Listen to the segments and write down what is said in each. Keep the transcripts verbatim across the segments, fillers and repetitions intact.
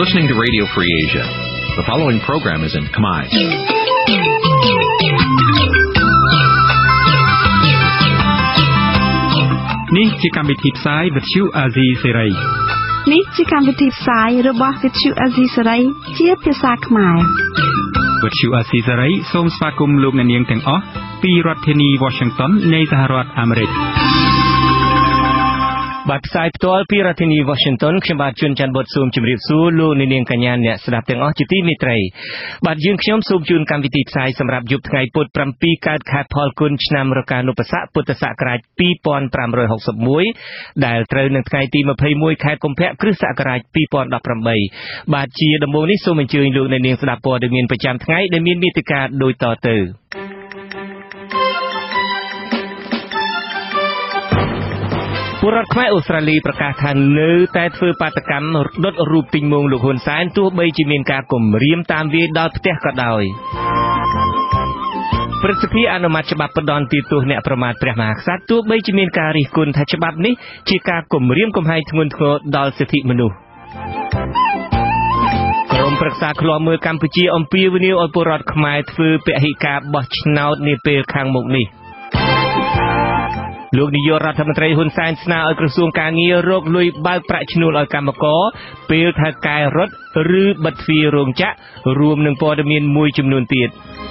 listening to Radio Free Asia. The following program is in Khmer. Nǐ chi càm bi tiệp xáy vệt chiu a zì sê ray. Nǐ chi càm bi tiệp xáyរបស់វិទ្យុអាស៊ីសេរីជាភាសាខ្មែរវិទ្យុអាស៊ីសេរីសូមស្វាគមន៍លោកអ្នកនាងទាំងអស់ពីរដ្ឋធានី Washington នៃសហរដ្ឋអាមេរិកបាទផ្សាយផ្ទាល់ពីរដ្ឋធានី Washington ខ្ញុំបាទជួនច័ន្ទបុត្រសូមជម្រាបសួរលោកអ្នកនាងកញ្ញាអ្នកស្ដាប់ទាំងអស់ជាទីមេត្រីបាទយើងខ្ញុំសូមជូនកម្មវិធីផ្សាយសម្រាប់យប់ថ្ងៃពុធប្រាំពីរកើតខែផលគុណឆ្នាំរកានុបស័កពុទ្ធសករាជពីរពាន់ប្រាំរយហកសិបមួយដែលត្រូវនឹងថ្ងៃទីម្ភៃមួយខែកុម្ភៈគ្រិស្តសករាជពីរពាន់ដប់ប្រាំបីបាទជាដំបូងនេះសូមអញ្ជើញលោកអ្នកនាងស្ដាប់ព័ត៌មានប្រចាំថ្ងៃដែលមានមេតិការដូចតទៅពលរដ្ឋខ្មែរអូស្ត្រាលីប្រកាសថានៅតែធ្វើបាតកម្មដុតរូបទិញមងលោកហ៊ុនសែនទោះបីជាមានការគំរាមតាមវាយដល់ផ្ទះក៏ដោយព្រឹទ្ធសភាអនុម័តច្បាប់ផ្ដន់ទោសអ្នកប្រមាថព្រះមហាក្សត្រទោះបីជាមានការរិះគន់ថាច្បាប់នេះជាការគំរាមកំហែងធ្ងន់ធ្ងរដល់សិទ្ធិមនុស្សក្រុមប្រឹក្សាឃ្លាំមើលកម្ពុជាអំពាវនាវឲ្យពលរដ្ឋខ្មែរធ្វើពហិការបោះឆ្នោតនាពេលខាងមុខនេះលោកនាយករដ្ឋមន្ត្រីហ៊ុនសែនស្នើឲ្យក្រសួងការងាររកលុយបើកប្រាក់ឈ្នួលឲ្យកម្មករពេលថៅកែរត់ឬបិទទ្វាររោងចក្ររួមនឹងព័ត៌មានមួយចំនួនទៀត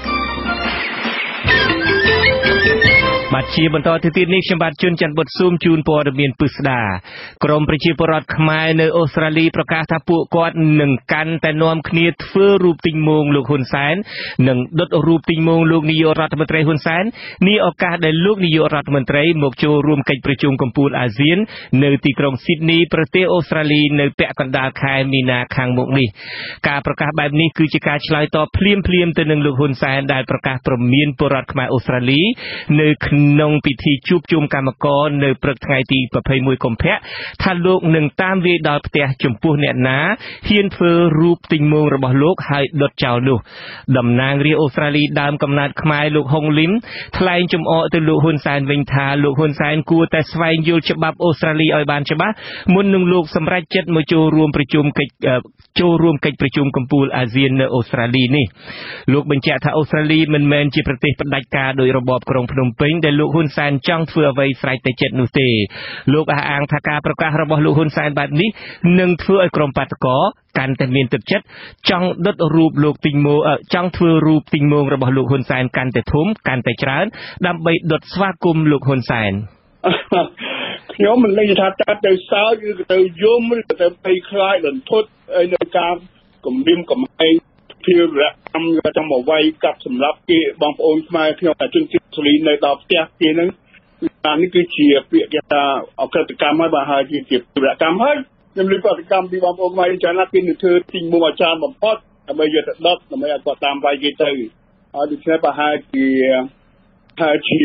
បាទជាបន្តទៅទៀតនេះខ្ញុំបាទជួនច័ន្ទបុត្រស៊ូមជូនព័ត៌មានពិស្ដាក្រមប្រជាពលរដ្ឋខ្មែរនៅអូស្ត្រាលីប្រកាសថាពួកគាត់នឹងកាន់តែនាំគ្នាធ្វើរូបទិញមងលោកហ៊ុនសែននិងដុតរូបទិញមងលោកនាយករដ្ឋមន្ត្រីហ៊ុនសែននេះឱកាសដែលលោកនាយករដ្ឋមន្ត្រីមកចូលរួមកិច្ចប្រជុំកំពូលអាស៊ាននៅទីក្រុងស៊ីដនីប្រទេសអូស្ត្រាលីនៅពាក់កណ្ដាលខែមីនាខាងមុខនេះការប្រកាសបែបនេះគឺជាការឆ្លើយតបភ្លាមភ្លាមទៅនឹងលោកហ៊ុនសែនដែលប្រកាសព្រមានពលរដ្ឋខ្មែរអូស្ត្រាលីនៅក្នុងពិធីជួបជុំកម្មករនៅព្រឹកថ្ងៃទីម្ភៃមួយកុម្ភៈថាលោកនឹងតាមវាយដល់ផ្ទះចំពោះអ្នកណាហ៊ានធ្វើរូបទិញមងរបស់លោកហើយដុតចោលនោះតំណាងរាស្ត្រអូស្ត្រាលីដើមកំណើតខ្មែរលោកហុងលឹមថ្លែងចំអកទៅលោកហ៊ុនសែនវិញថាលោកហ៊ុនសែនគួរតែស្វែងយល់ច្បាប់អូស្ត្រាលីឲ្យបានច្បាស់មុននឹងលោកសម្រេចចិត្តមកចូលរួមប្រជុំកិច្ចចូលរួមកិច្ចប្រជុំកំពូលអាស៊ាននៅអូស្ត្រាលីនេះលោកបញ្ជាក់ថាអូស្ត្រាលីមិនមែនជាប្រទេសផ្ដាច់ការដោយរបបក្រុងភ្នំពេញដែលលោកហ៊ុនសែនចង់ធ្វើអ្វីស្រេចតែចិត្តនោះទេលោកអះអាងថាការប្រកាសរបស់លោកហ៊ុនសែនបែបនេះនឹងធ្វើឲ្យក្រុមបាតកោកាន់តែមានទឹកចិត្តចង់ដុតរូបលោកទិញមងចង់ធ្វើរូបទិញមងរបស់លោកហ៊ុនសែនកាន់តែធំកាន់តែច្រើនដើម្បីដុតស្វាគមន៍លោកហ៊ុនសែនខ្ញុំមិនលេចថាតាទៅសើចឬទៅយំឬទៅភ័យខ្លាចរន្ធត់នៅការគំរាមកំហែងភារកម្មtrong một vay cặpសម្រាប់គេបងប្អូនខ្មែរខ្ញុំតែជនជាតិស្រីនៅដល់ផ្ទះគេហ្នឹងអានេះគឺជាពាក្យគេថាអក្រិតកម្មហើយបើហើយជាភារកម្មហើយខ្ញុំលើកប្រតិកម្មពីបងប្អូនខ្មែរចាណាគេនឹងធ្វើទីមួយអាចារ្យបំផុតដើម្បីយកទៅដុតដើម្បីឲ្យគាត់តាមវាយគេទៅហើយដូច្នេះបើហើយជាហើយជា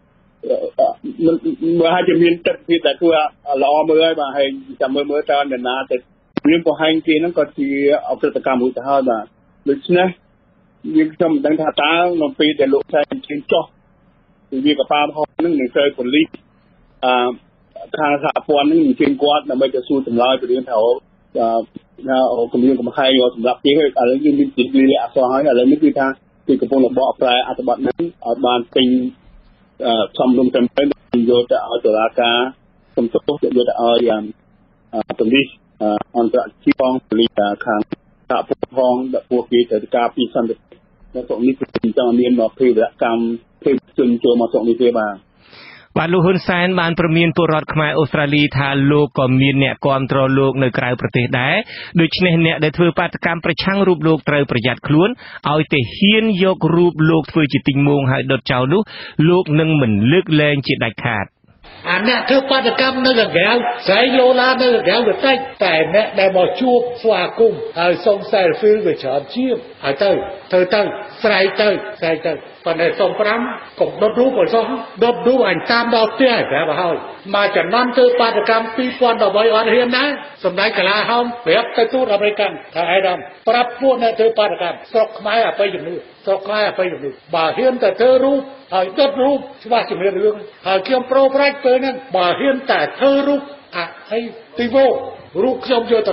មើលហើយជាមានទឹកពីតែគឺល្អមើលហើយបាទហើយចាំមើលមើលតើនរណាទៅរឿងបង្ហាញគេហ្នឹងក៏ជាអក្រិតកម្មមួយទៅហើយបាទដូច្នេះយើងខ្ញុំមិនដឹងថាតើនៅពេលដែលលោកសែនជិះចុះពីវាកប៉ាល់ហោះហ្នឹងនឹងត្រូវប៉ូលីសអឺខាងសហព័ន្ធហ្នឹងនឹងជិះគាត់ដើម្បីទៅសួរចម្លើយពីរឿងថាអឺគម្រាមកំហែងសម្រាប់គេឥឡូវយើងមានទីលាអសរហើយឥឡូវនេះគឺថាគេកំពុងបកប្រែអត្ថបទហ្នឹងឲ្យបានពេញអឺសំរុំតែពេលយកទៅឲ្យតុលាការសំទោសយកទៅឲ្យយ៉ាងប៉ូលីសអន្តរជាតិផងប៉ូលីសខាងតាក់ផងដាក់ពួកគេទៅការពីសន្តិភាពនៅស្រុកនេះគឺចង់មានមកភេរវកម្មភេរជនចូលមកស្រុកនេះទេបាទបាទលោកហ៊ុនសែនបានព្រមានពលរដ្ឋខ្មែរអូស្ត្រាលីថាលោកក៏មានអ្នកគាំទ្រលោកនៅក្រៅប្រទេសដែរដូច្នេះអ្នកដែលធ្វើបាតកម្មប្រឆាំងរូបលោកត្រូវប្រយ័ត្នខ្លួនឲ្យតែហ៊ានយករូបលោកធ្វើជាទិញមងហើយដុតចោលនោះលោកនឹងមិនលើកលែងជាដាច់ខាតអាអ្នកធ្វើបាតកម្មនៅក្រៅស្រីឡូឡានៅក្រៅទៅតែអ្នកដែលមកជួបស្វាគមន៍ហើយសុំ selfie វាច្រើនជាងហើយទៅទៅទៅស្រែកទៅស្រែកទៅប៉ុន្តែសុំប្រាំកុំដុតរូបឲ្យសោះដុតរូបអញតាមដល់ផ្ទះឲ្យប្រាប់ឲ្យហើយមកចំនួនធ្វើបាតកម្មពីរពាន់ដប់បីអត់ហ៊ានដែរសម្ដេចកាឡាហោមប្រាប់ទៅទូតអាមេរិកថាឯកឧត្តមប្រាប់ពួកអ្នកធ្វើបាតកម្មស្រុកខ្មែរអបិយជំនឿស្រុកខ្មែរអបិយជំនឿបើហ៊ានតែធ្វើរូបហើយដុតរូបច្បាស់ជាមានរឿងហើយខ្ញុំប្រូប្រាច់ពេលហ្នឹងបើហ៊ានតែធ្វើរូបអីទីវោរូបខ្ញុំយកទៅដុត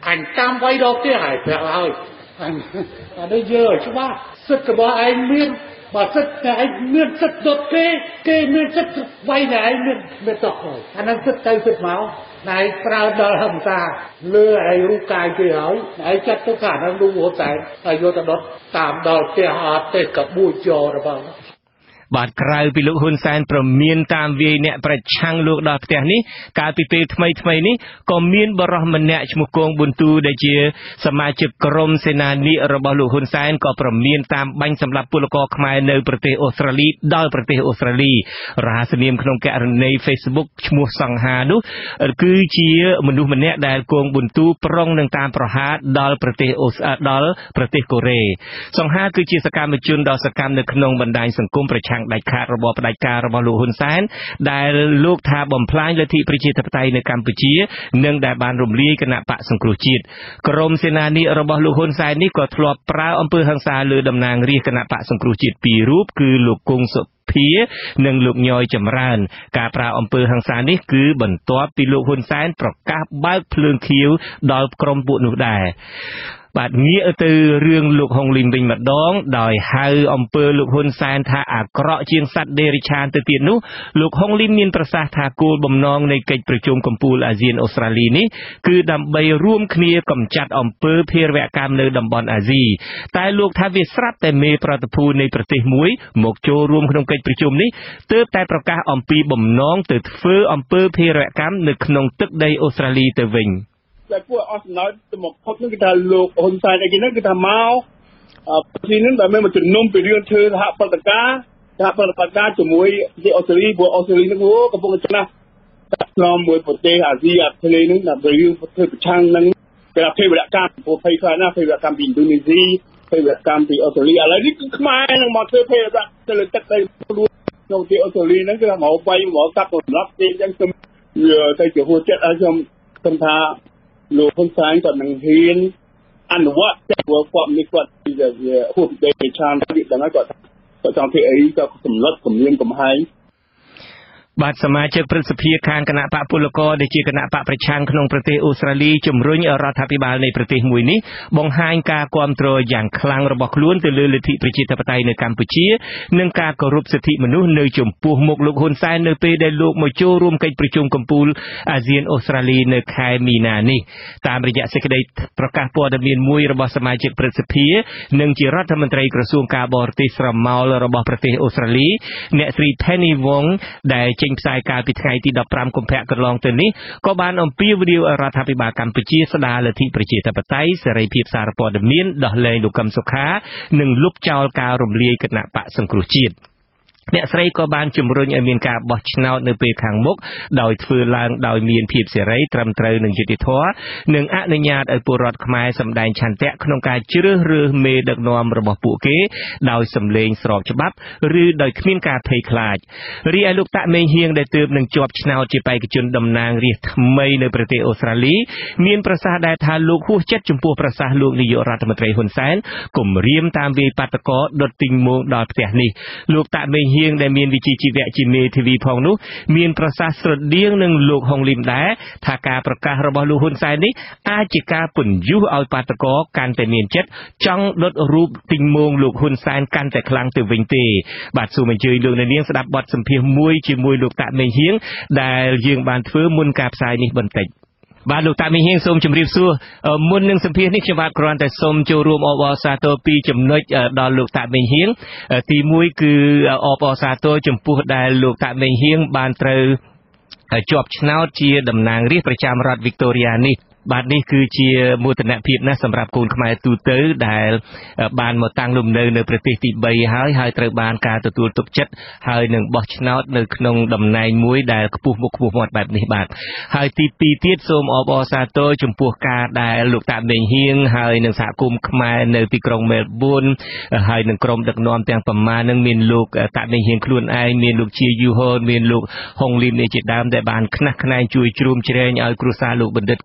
anh tam quay đó kia hải phèo rồi anh ở đây giờ chú ba sức của bọn anh miên mà sức này anh miên sức đột kê kê miên sức vay này anh miên miên tộc rồi anh đang sức tay sức máu này prao đờ hầm ta lừa ai rú cài kia hỏi này chắc tất cả đang đu vô tay ai vô ta đốt tạm đờ kia họ tê cặp bùi trò rồi bao បាទក្រៅពីលោកហ៊ុនសែនប្រមានតាមវាយអ្នកប្រឆាំងលោកដល់ផ្ទះនេះកាលពីពេលថ្មីថ្មីនេះក៏មានបរិសម្នាក់ឈ្មោះគងប៊ុនទូដែលជាសមាជិកក្រុមសេនានីរបស់លោកហ៊ុនសែនក៏ប្រមានតាមបាញ់សម្លាប់ពលករខ្មែរនៅប្រទេសអូស្ត្រាលីដល់ប្រទេសអូស្ត្រាលីរហស្សនាមក្នុងករណី Facebook ឈ្មោះសង្ហានោះគឺជាមនុស្សម្នាក់ដែលគងប៊ុនទូប្រុងនឹងតាមប្រហារដល់ប្រទេសអូស្ត្រាលីដល់ប្រទេសកូរ៉េសង្ហាគឺជាសកម្មជនដ៏សកម្មនៅក្នុងបណ្ដាញសង្គមប្រឆាំងដាច់ខាតរបស់ផ្ដាច់ការរបស់លោកហ៊ុនសែនដែលលោកថាបំផ្លាញលទ្ធិប្រជាធិបតេយ្យនៅកម្ពុជានិងដែលបានរំលាយគណៈបកសង្គ្រោះជាតិក្រុមសេនានីរបស់លោកហ៊ុនសែននេះក៏ធ្លាប់ប្រើអំពើហិង្សាលើតំណាងរាស្ត្រគណៈបកសង្គ្រោះជាតិពីររូបគឺលោកគង់សុភានិងលោកញយចម្រើនការប្រើអំពើហិង្សានេះគឺបន្ទាប់ពីលោកហ៊ុនសែនប្រកាសបើកភ្លើងខៀវដល់ក្រុមពួកនោះដែរបាទងាកទៅរឿងលោកហុងលីមវិញម្ដងដោយហៅអំពើលោកហ៊ុនសែនថាអាក្រក់ជាងសត្វដេរិឆានទៅទៀតនោះលោកហុងលីមមានប្រសាសន៍ថាគោលបំណងនៃកិច្ចប្រជុំកំពូលអាស៊ានអូស្ត្រាលីនេះគឺដើម្បីរួមគ្នាកម្ចាត់អំពើភេរវកម្មនៅតំបន់អាស៊ីតែលោកថាវាស្រាប់តែមេប្រតិភូនៃប្រទេសមួយមកចូលរួមក្នុងកិច្ចប្រជុំនេះទើបតែប្រកាសអំពីបំណងទៅធ្វើអំពើភេរវកម្មនៅក្នុងទឹកដីអូស្ត្រាលីទៅវិញតែពួកអស់សំណើទៅមកផុតនោះគឺថាលោកហ៊ុនសែនអីគេហ្នឹងគឺថាមកពីនេះដែលមានមកជំនុំពីរឿងធ្វើសហប្រតិការសហប្រតិការជាមួយប្រទេសអូស្ត្រាលីព្រោះអូស្ត្រាលីហ្នឹងកំពុងតែឆ្នាំឆ្លងមួយប្រទេសអាស៊ីអាគ្នេយ៍ហ្នឹងដើម្បីរឿងធ្វើប្រឆាំងនឹងគេថាភេរវកម្មព្រោះភ័យខ្លាចណាស់ភេរវកម្មពីឥណ្ឌូនេស៊ីភេរវកម្មពីអូស្ត្រាលីឥឡូវនេះគឺខ្មែរនឹងមកធ្វើភេរវកម្មទៅលើទឹកដីខ្លួនក្នុងប្រទេសអូស្ត្រាលីហ្នឹងគឺថាមកវាយមកកាប់សម្រាប់ទេអញ្ចឹងខ្ញុំទៅជាហួចចិត្តឲ្យខ្ញុំខ្ញុំថាលោកហ៊ុនសែនគាត់នឹងហ៊ានអនុវត្តតែគាត់នេះគាត់ជាហួសដេកឆានពីដល់ហើយគាត់គាត់ចង់ធ្វើអីក៏សម្លុតគំរាមកំហែងបាទសមាជិកព្រឹទ្ធសភាខាងគណៈបកពលករដែលជាគណៈបកប្រឆាំងក្នុងប្រទេសអូស្ត្រាលីជំរុញរដ្ឋាភិបាលនៃប្រទេសមួយនេះបង្ហាញការគាំទ្រយ៉ាងខ្លាំងរបស់ខ្លួនទៅលើលទ្ធិប្រជាធិបតេយ្យនៅកម្ពុជានិងការគោរពសិទ្ធិមនុស្សនៅចំពោះមុខលោកហ៊ុនសែននៅពេលដែលលោកមកចូលរួមកិច្ចប្រជុំកំពូលអាស៊ានអូស្ត្រាលីនៅខែមីនានេះតាមរយៈសេចក្តីប្រកាសព័ត៌មានមួយរបស់សមាជិកព្រឹទ្ធសភានិងជារដ្ឋមន្ត្រីក្រសួងការបរទេសស្រមោលរបស់ប្រទេសអូស្ត្រាលីអ្នកស្រី Penny Wong ដែលចេញផ្សាយកាលពីថ្ងៃទីដប់ប្រាំកុម្ភៈកន្លងទៅនេះក៏បានអំពាវនាវរដ្ឋាភិបាលកម្ពុជាស្ដារលទ្ធិប្រជាធិបតេយ្យសេរីភាពសារព័ត៌មានដោះលែងលោកកឹមសុខានិងលុបចោលការរំលាយគណៈបកសង្គ្រោះជាតិអ្នកស្រីក៏បានជំរុញឲ្យមានការបោះឆ្នោតនៅពេលខាងមុខដោយធ្វើឡើងដោយមានភាពសេរីត្រឹមត្រូវនិងយុត្តិធម៌និងអនុញ្ញាតឲ្យពលរដ្ឋខ្មែរសម្ដែងឆន្ទៈក្នុងការជ្រើសរើសមេដឹកនាំរបស់ពួកគេដោយសម្លេងស្របច្បាប់ឬដោយគ្មានការភ័យខ្លាចរីឯលោកតាក់មេងហៀងដែលទើបនឹងជាប់ឆ្នោតជាបេក្ខជនតំណាងរាស្ត្រថ្មីនៅប្រទេសអូស្ត្រាលីមានប្រសាសន៍ដែរថាលោកហួសចិត្តចំពោះប្រសាសន៍លោកនាយករដ្ឋមន្ត្រីហ៊ុនសែនគំរាមតាមវាយបាតុករដុតទីងមួងដល់ផ្ទះនេះលោកតាក់មេងហៀងដែលមានវិជ្ជាជីវៈជាមេធាវីផងនោះមានប្រសាសន៍ស្រដៀងនឹងលោកហុងលីមដែរថាការប្រកាសរបស់លោកហ៊ុនសែននេះអាចជាការពន្យុះឲ្យបាតុករកាន់តែមានចិត្តចង់ដុតរូបទីងមួងលោកហ៊ុនសែនកាន់តែខ្លាំងទៅវិញទេបាទសូមអញ្ជើញលោកអ្នកនាងស្ដាប់បទសម្ភាសន៍មួយជាមួយលោកតាក់មេងហៀងដែលយើងបានធ្វើមុនការផ្សាយនេះបន្តិចបាទលោកតាមីហៀងសូមជម្រាបសួរមុននឹងសម្ភាសន៍នេះខ្ញុំបាទគ្រាន់តែសូមចូលរួមអបអរសាទរពីចំណុចដល់លោកតាមីហៀងទីមួយគឺអបអរសាទរចំពោះដែលលោកតាមីហៀងបានត្រូវជាប់ឆ្នោតជាតំណាងរាស្ត្រប្រចាំរដ្ឋវីកតូរីយ៉ានេះបាទនេះគឺជាមោទនភាពណាស់សម្រាប់កូនខ្មែរទូទៅដែលបានមកតាំងលំនៅនៅប្រទេសទីបីហើយហើយត្រូវបានការទទួលទុកចិត្តហើយនឹងបោះឆ្នោតនៅក្នុងតំណែងមួយដែលខ្ពស់មុខខ្ពស់មាត់បែបនេះបាទហើយទីពីរទៀតសូមអបអរសាទរចំពោះការដែលលោកតាមេងហៀងហើយនឹងសហគមន៍ខ្មែរនៅទីក្រុងមែលប៊នហើយនឹងក្រុមដឹកនាំទាំងប្រមាណនឹងមានលោកតាមេងហៀងខ្លួនឯងមានលោកជាយូហូនមានលោកហុងលីមនេះជាដើមដែលបានខ្នះខ្នែងជួយជ្រោមជ្រែងឲ្យគ្រួសារលោកបណ្ឌិតកែមលី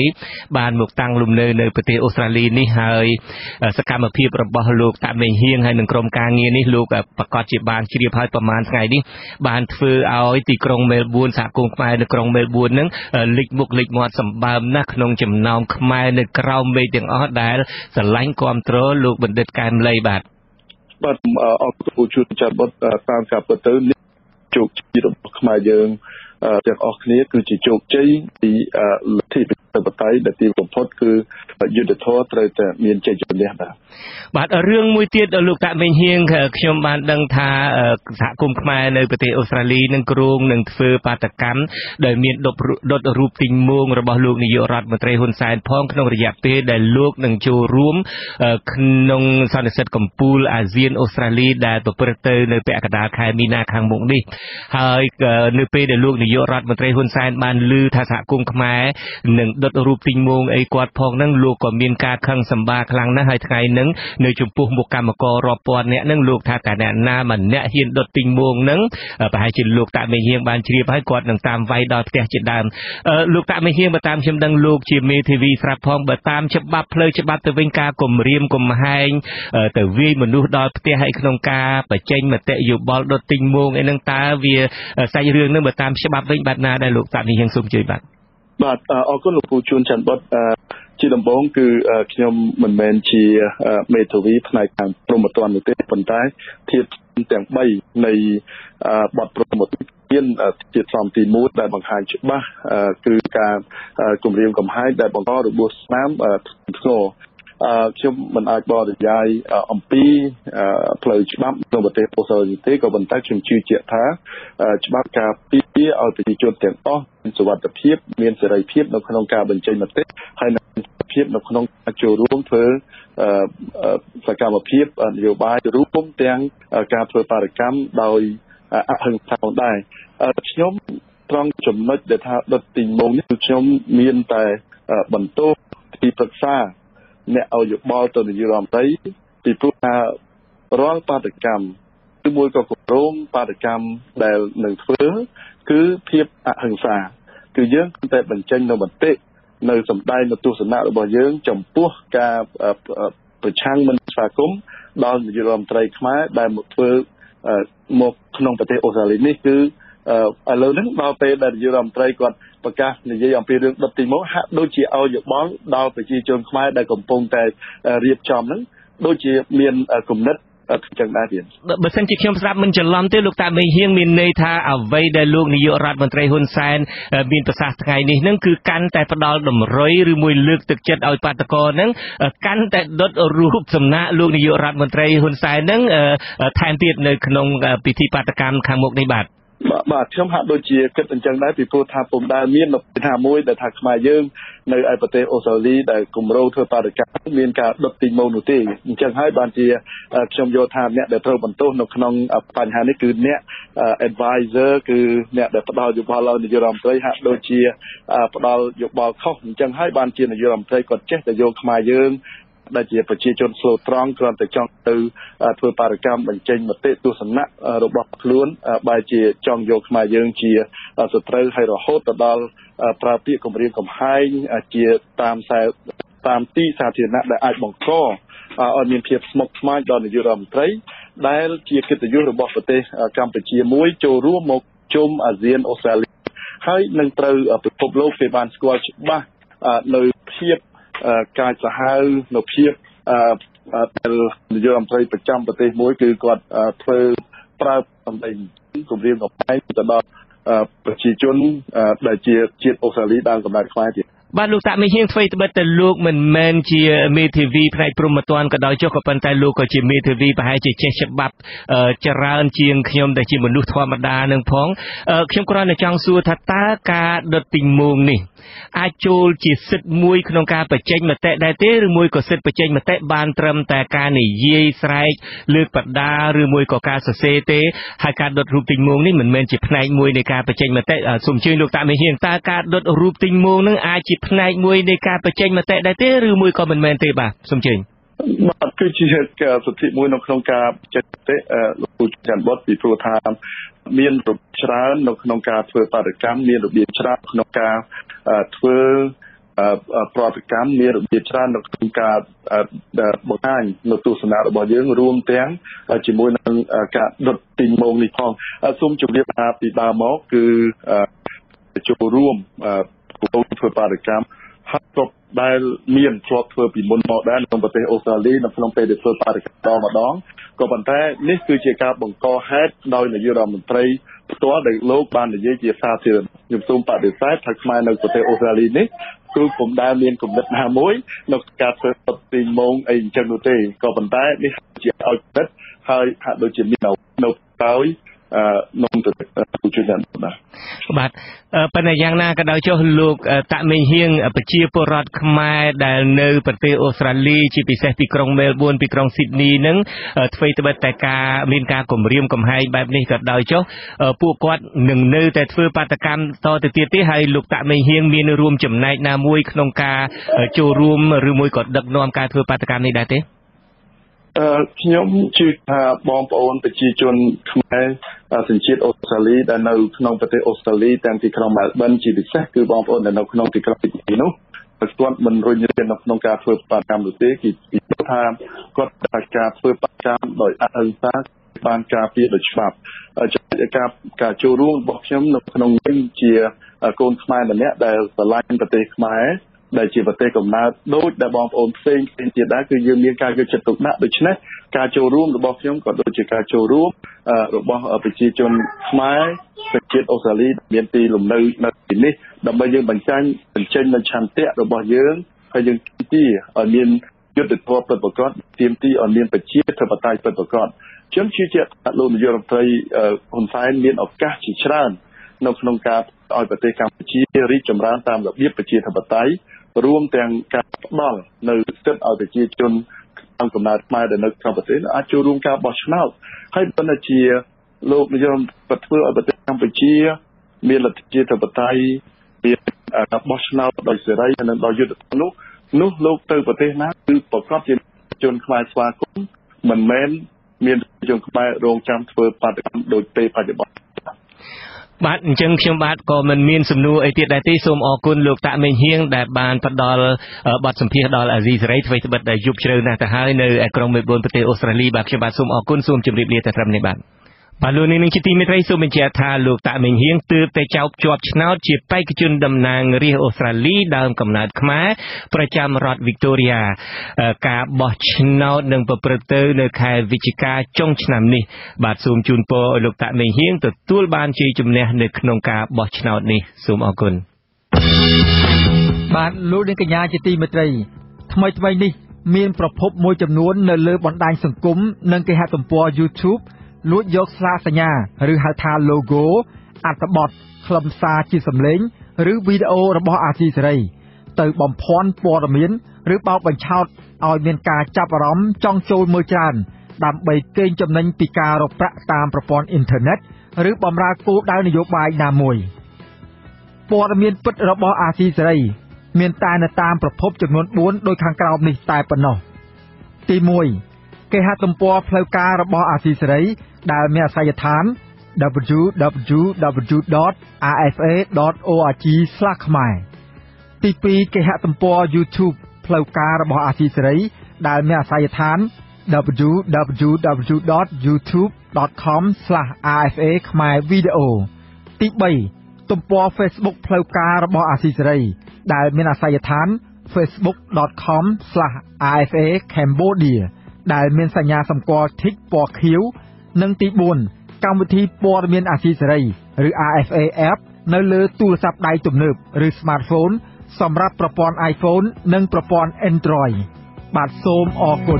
បានមកតាំងលំនៅនៅប្រទេសអូស្ត្រាលីនេះហើយសកម្មភាពរបស់លោកតាមេងហៀងហើយនឹងក្រុមការងារនេះលោកប្រកាសជាបានជ្រាបហើយប្រហែលថ្ងៃនេះបានធ្វើឲ្យទីក្រុងមែលប៊នសហគមន៍ខ្មែរនៅក្រុងមែលប៊ននឹងលេចមុខលេចមាត់សម្បើមណាស់ក្នុងចំណោមខ្មែរនៅក្រៅមេឃទាំងអស់ដែលស្រឡាញ់គាំទ្រលោកបណ្ឌិតកែមលីបាទបាទអរគុណជួនចាត់បុតតាមការពិតទៅជោគជ័យរបស់ខ្មែរយើងទាំងអស់គ្នាគឺជាជោគជ័យពីលទ្ធិប្រជាធិបតេយ្យដែលទីបំផុតគឺយុទ្ធធម៌ត្រូវតែមានជ័យជំនះបាទបាទរឿងមួយទៀតលោកតាមេងហៀងខ្ញុំបានដឹងថាសហគមន៍ខ្មែរនៅប្រទេសអូស្ត្រាលីនឹងគ្រោងនឹងធ្វើបាតកម្មដែលមានដុតរូបទីងមងរបស់លោកនាយករដ្ឋមន្ត្រីហ៊ុនសែនផងក្នុងរយៈពេលដែលលោកនឹងចូលរួមក្នុងសន្និសីទកំពូលអាស៊ានអូស្ត្រាលីដែលប្រព្រឹត្តទៅនៅពាក់កណ្ដាលខែមីនាខាងមុខនេះហើយនៅពេលដែលលោកនាយករដ្ឋមន្ត្រីហ៊ុនសែនបានឮថាសហគមន៍ខ្មែរនឹងដុតរូបទីងមងអីគាត់ផងហ្នឹងលោកក៏មានការខឹងសម្បាខ្លាំងណាស់ហើយថ្ងៃហ្នឹងនៅចំពោះមុខកម្មកររាប់ពាន់អ្នកហ្នឹងលោកថាតើអ្នកណាម្នាក់ហ៊ានដុតទីងមងហ្នឹងប្រហែលជាលោកតាមេងហៀងបានជ្រាបហើយគាត់នឹងតាមវាយដល់ផ្ទះជាដើមលោកតាមេងហៀងបើតាមខ្ញុំដឹងលោកជាមេធាវីស្រាប់ផងបើតាមច្បាប់ផ្លូវច្បាប់ទៅវិញការគំរាមកំហែងទៅវាយមនុស្សដល់ផ្ទះហើយក្នុងការបញ្ចេញមតិយោបល់ដុតទីងមងអីហ្នឹងតើវាសាច់រឿងហ្នឹងបើតាមច្បាប់វិញបែបណាដែរលោកតាមេងហៀងសូមជួយបាទបាទអរគុណលោកពូជួនច័ន្ទបុតជាដំបូងគឺខ្ញុំមិនមែនជាមេធាវីផ្នែកខាងព្រហ្មទណ្ឌនោះទេប៉ុន្តែធៀបទាំង3នៃបទព្រហ្មទណ្ឌមានជាសំទីមួយដែលបង្ហាញច្បាស់គឺការគម្រាមកំហែងដែលបង្ករបួសស្នាមធ្ងន់ខ្ញុំមិនអាចបរិយាយអំពីផ្លូវច្បាប់ក្នុងប្រទេសអូស្ត្រាលីទេក៏ប៉ុន្តែខ្ញុំជឿជាក់ថាច្បាប់ការពារឲ្យប្រជាជនទាំងអស់មានសុវត្ថិភាពមានសេរីភាពនៅក្នុងការបញ្ចេញមតិហើយនៅភាពនៅក្នុងការចូលរួមធ្វើសកម្មភាពនយោបាយរួមទាំងការធ្វើបដកម្មដោយអហិង្សាផងដែរខ្ញុំត្រង់ចំណុចដែលថាដុតទីងមងនេះគឺខ្ញុំមានតែបន្ទោសទីប្រឹក្សាអ្នកឲ្យយោបល់ទៅនាយករដ្ឋមន្ត្រីពីព្រោះថារាល់បាតកម្មគឺមួយក៏គម្រោងបាតកម្មដែលនឹងធ្វើគឺភាពអហិង្សាគឺយើងតែបញ្ចេញនៅមតិនៅសម្ដែងនៅទស្សនៈរបស់យើងចំពោះការប្រឆាំងមិនស្វាគមន៍ដល់នាយករដ្ឋមន្ត្រីខ្មែរដែលមកធ្វើមកក្នុងប្រទេសអូស្ត្រាលីនេះគឺឥឡូវហ្នឹងដល់ពេលដែលនាយករដ្ឋមន្ត្រីគាត់ប្រកាសនិយាយអំពីរឿងដុតទីងមងហាក់ដូចជាឲ្យយោបល់ដល់ប្រជាជនខ្មែរដែលកំពុងតែរៀបចំហ្នឹងដូចជាមានគំនិតចឹងដែរទៀតបើសិនជាខ្ញុំស្ដាប់មិនច្រឡំទេលោកតាមេងហៀងមានន័យថាអ្វីដែលលោកនាយករដ្ឋមន្ត្រីហ៊ុនសែនមានប្រសាសន៍ថ្ងៃនេះហ្នឹងគឺកាន់តែផ្ដាល់តម្រុយឬមួយលើកទឹកចិត្តឲ្យបាតកោហ្នឹងកាន់តែដុតរូបសំណាកលោកនាយករដ្ឋមន្ត្រីហ៊ុនសែនហ្នឹងថែមទៀតនៅក្នុងពិធីបាតកម្មខាងមុខនេះបាទបាទខ្ញុំហាក់ដូចជាគិតអញ្ចឹងដែរពីព្រោះថាពុំដែលមានថាមួយដែលថាខ្មែរយើងនៅឯប្រទេសអូស្ត្រាលីដែលគម្រោងធ្វើបដកម្មមានការដុតទីងមងនោះទេអញ្ចឹងហើយបានជាខ្ញុំយល់ថាអ្នកដែលត្រូវបន្ទោសនៅក្នុងបញ្ហានេះគឺអ្នក advisor គឺអ្នកដែលផ្ដល់យោបល់ឲ្យនាយករដ្ឋមន្ត្រីហាក់ដូចជាផ្ដល់យោបល់ខុសអញ្ចឹងហើយបានជានាយករដ្ឋមន្ត្រីគាត់ចេះតែយកខ្មែរយើងដែលជាប្រជាជនស្លូតត្រង់គ្រាន់តែចង់ទៅធ្វើបដកម្មបញ្ចេញមតិទស្សនៈរបស់ខ្លួនបែរជាចង់យកខ្មែរយើងជាសត្រូវហើយរហូតទៅដល់ប្រើពាក្យគំរាមកំហែងជាតាមខ្សែតាមទីសាធារណៈដែលអាចបង្កឲ្យមានភាពស្មុគស្មាញដល់នាយករដ្ឋមន្ត្រីដែលជាកិត្តិយសរបស់ប្រទេសកម្ពុជាមួយចូលរួមមកជុំអាស៊ានអូស្ត្រាលីហើយនឹងត្រូវពិភពលោកគេបានស្គាល់ច្បាស់នៅភាពការសាហាវនៅភាពដែលនាយករដ្ឋមន្ត្រីប្រចាំប្រទេសមួយគឺគាត់ធ្វើប្រើសម្ដីគម្រាមកំហែងទៅដល់ប្រជាជនដែលជាជាតិអូស្ត្រាលីដើមកំណើតខ្មែរទៀតបាទលោកតាមេងហៀងធ្វើត្បិតតែលោកមិនមែនជាមេធាវីផ្នែកព្រហ្មទណ្ឌក៏ដោយចុះក៏ប៉ុន្តែលោកក៏ជាមេធាវីប្រហែលជាចេះច្បាប់ច្រើនជាងខ្ញុំដែលជាមនុស្សធម្មតានឹងផងខ្ញុំគ្រាន់តែចង់សួរថាតើការដុតទីងមងនេះអាចចូលជាសិទ្ធិមួយក្នុងការបញ្ចេញមតិដែរទេឬមួយក៏សិទ្ធិបញ្ចេញមតិបានត្រឹមតែការនិយាយស្រែកលើកបដាឬមួយក៏ការសរសេរទេហើយការដុតរូបទីងមងនេះមិនមែនជាផ្នែកមួយនៃការបញ្ចេញមតិសូមអញ្ជើញលោកតាមេងហៀងតើការដុតរូបទីងមងនឹងអាចជាផ្នែកមួយនៃការបញ្ចេញមតិដែរទេឬមួយក៏មិនមែនទេបាទសូមអញ្ជើញបាទគឺជាសិទ្ធិមួយនៅក្នុងការបញ្ចេញមតិលោកពូច័ន្ទបុតពីព្រោះថាមានរបៀបច្រើននៅក្នុងការធ្វើបដកម្មមានរបៀបច្រើនក្នុងការធ្វើប្រតិកម្មមានរបៀបច្រើននៅក្នុងការបង្ហាញនៅទស្សនៈរបស់យើងរួមទាំងជាមួយនឹងការដុតទីម៉ងនេះផងសូមជម្រាបថាពីដើមមកគឺចូលរួមធ្វើបាតកម្មហើយគ្រប់ដែលមានធ្លាប់ធ្វើពីមុនមកដែរក្នុងប្រទេសអូស្ត្រាលីនៅក្នុងពេលដែលធ្វើបាតកម្មម្ដងក៏ប៉ុន្តែនេះគឺជាការបង្កហេតុដោយនាយករដ្ឋមន្ត្រីផ្ទាល់ដែលលោកបាននិយាយជាសាធារណៈខ្ញុំសូមបដិសេធថាខ្មែរនៅប្រទេសអូស្ត្រាលីនេះគឺពុំដែលមានគំនិតណាមួយនៅការធ្វើទីម៉ងអីអញ្ចឹងនោះទេក៏ប៉ុន្តែនេះជាឲ្យគិតហើយហាក់ដូចជាមាននៅដោយនំទៅជួយដល់បាទបាទប៉ុន្តែយ៉ាងណាក៏ដោយចុះលោកតាក់មេងហៀងប្រជាពលរដ្ឋខ្មែរដែលនៅប្រទេសអូស្ត្រាលីជាពិសេសពីក្រុងមែលប៊នពីក្រុងស៊ីដនីនឹងអ្វីត្បិតតែការមានការគំរាមកំហែងបែបនេះក៏ដោយចុះពួកគាត់នឹងនៅតែធ្វើបាតកម្មតទៅទៀតទេហើយលោកតាក់មេងហៀងមានរួមចំណែកណាមួយក្នុងការចូលរួមឬមួយក៏ដឹកនាំការធ្វើបាតកម្មនេះដែរទេអឺខ្ញុំជឿថាបងប្អូនប្រជាជនខ្មែរសញ្ជាតិអូស្ត្រាលីដែលនៅក្នុងប្រទេសអូស្ត្រាលីទាំងទីក្រុងមែលប៊នជាពិសេសគឺបងប្អូនដែលនៅក្នុងទីក្រុងស៊ីដនីនោះគាត់មិនរុញរាននៅក្នុងការធ្វើបាតកម្មនោះទេគឺថាគាត់តែការធ្វើបាតកម្មដោយអហិង្សាបានការពារដោយច្បាប់ការការចូលរួមរបស់ខ្ញុំនៅក្នុងនេះជាកូនខ្មែរម្នាក់ដែលស្រឡាញ់ប្រទេសខ្មែរដែលជាប្រទេសកំណើតដូចដែលបងប្អូនផ្សេងផ្សេងទៀតដែរគឺយើងមានការយកចិត្តទុកដាក់ដូច្នេះការចូលរួមរបស់ខ្ញុំក៏ដូចជាការចូលរួមរបស់ប្រជាជនខ្មែរប្រជាជាតិអូស្ត្រាលីមានទីលំនៅនៅទីនេះដើម្បីយើងបញ្ចេញបញ្ចេញនូវឆន្ទៈរបស់យើងហើយយើងទីឲ្យមានយុទ្ធធម៌ពិតប្រាកដទាមទារឲ្យមានប្រជាធិបតេយ្យពិតប្រាកដខ្ញុំជឿជាក់ថាលោកនាយករដ្ឋមន្ត្រីហ៊ុនសែនមានឱកាសជាច្រើននៅក្នុងការឲ្យប្រទេសកម្ពុជារីកចម្រើនតាមរបៀបប្រជាធិបតេយ្យរួមទាំងការផ្ដល់នៅសិទ្ធិឲ្យប្រជាជនតាមកំណើតខ្មែរដែលនៅក្នុងប្រទេសអាចចូលរួមការបោះឆ្នោតហើយប៉ុន្តែជាលោកនាយករដ្ឋធ្វើឲ្យប្រទេសកម្ពុជាមានលទ្ធិប្រជាធិបតេយ្យមានការបោះឆ្នោតដោយសេរីនិងដោយយុត្តិធម៌នោះនោះលោកទៅប្រទេសណាគឺប្រកបជាជនខ្មែរស្វាគមន៍មិនមែនមានជនខ្មែររងចាំធ្វើបាតកម្មដោយពេលបច្ចុប្បន្នបាទអញ្ចឹងខ្ញុំបាទក៏មិនមានសំណួរអីទៀតដែរទេសូមអរគុណលោកតាក់មេងហៀងដែលបានផ្ដល់បទសម្ភាសន៍ដល់អាស៊ីសេរីអ្វីត្បិតតែយប់ជ្រៅណាស់ទៅហើយនៅក្រុងមែលប៊នប្រទេសអូស្ត្រាលីបាទខ្ញុំបាទសូមអរគុណសូមជម្រាបលាតែត្រឹមនេះបាទបាទលោកនាងជាទីមេត្រីសូមបញ្ជាក់ថាលោកតាក់មេងហៀងទើបតែចោទជាប់ឆ្នោតជាបេក្ខជនតំណាងរាស្ត្រអូស្ត្រាលីដើមកំណើតខ្មែរប្រចាំរដ្ឋវីកតូរីយ៉ាការបោះឆ្នោតនឹងប្រព្រឹត្តទៅនៅខែវិច្ឆិកាចុងឆ្នាំនេះបាទសូមជូនពរឲ្យលោកតាក់មេងហៀងទទួលបានជ័យជំនះនៅក្នុងការបោះឆ្នោតនេះសូមអរគុណបាទលោកនាងកញ្ញាជាទីមេត្រីថ្មីថ្មីនេះមានប្រភពមួយចំនួននៅលើបណ្ដាញសង្គមនិងគេហទំព័រ YouTubeលួចយកស្លាកសញ្ញាឬហៅថា logo អត្ថបទខ្លឹមសារជាសំឡេងឬវីដេអូរបស់អាស៊ីសេរីទៅបំភាន់ព័ត៌មានឬបោកបញ្ឆោតឲ្យមានការចាប់អារម្មណ៍ចង់ចូលមើលច្រើនដើម្បីកេងចំណេញពីការរកប្រាក់តាមប្រព័ន្ធអ៊ីនធឺណិតឬបម្រើគោលដៅនយោបាយណាមួយព័ត៌មានពិតរបស់អាស៊ីសេរីមានតែនៅតាមប្រភពចំនួនបួនដូចខាងក្រោមនេះតែប៉ុណ្ណោះទីមួយគេហទំព័រផ្លូវការរបស់អាស៊ីសេរីដែលមានអាសយដ្ឋាន double-u double-u double-u ដត អារ អេហ្វ អេ ដត អូ អារ ជី ស្លាស ខ្មែរ ទីពីរគេហទំព័រ YouTube ផ្លូវការរបស់អាស៊ីសេរីដែលមានអាសយដ្ឋាន double-u double-u double-u ដត យូធូប ដត ខម ស្លាស អារ អេហ្វ អេ ខ្មែរវីដេអូ ទីបីទំព័រ Facebook ផ្លូវការរបស់អាស៊ីសេរីដែលមានអាសយដ្ឋាន facebook ដត ខម ស្លាស អារ អេហ្វ អេ Cambodia ដែលមានសញ្ញាសម្គាល់ Tick ពណ៌ខៀវនិងទីបួនកម្មវិធីព័ត៌មានអាស៊ីសេរីឬ អារ អេហ្វ អេ App នៅលើទូរស័ព្ទដៃទំនើបឬ Smartphone សម្រាប់ប្រព័ន្ធ iPhone និងប្រព័ន្ធ Android បាទសូមអរគុណ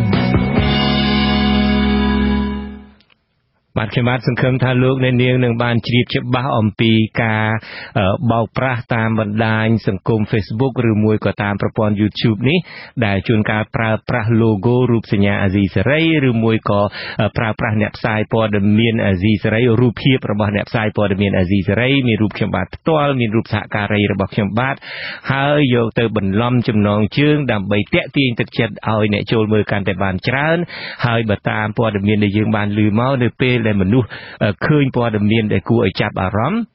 បាទខ្ញុំបាទសង្ឃឹមថាលោកអ្នកនាងនឹងបានជ្រាបច្បាស់អំពីការបោកប្រាស់តាមបណ្ដាញសង្គម Facebook ឬមួយក៏តាមប្រព័ន្ធ YouTube នេះដែលជួនកាលប្រើប្រាស់ logo រូបសញ្ញាអាស៊ីសេរីឬមួយក៏ប្រើប្រាស់អ្នកផ្សាយព័ត៌មានអាស៊ីសេរីរូបភាពរបស់អ្នកផ្សាយព័ត៌មានអាស៊ីសេរីមានរូបខ្ញុំបាទផ្ទាល់មានរូបសហការីរបស់ខ្ញុំបាទហើយយកទៅបន្លំចំណងជើងដើម្បីទាក់ទាញទឹកចិត្តឲ្យអ្នកចូលមើលកាន់តែបានច្រើនហើយបើតាមព័ត៌មានដែលយើងបានឮមកនៅពេលដែលមនុស្សឃើញព័ត៌មានដែលគួរឲ្យចាប់អារម្មណ៍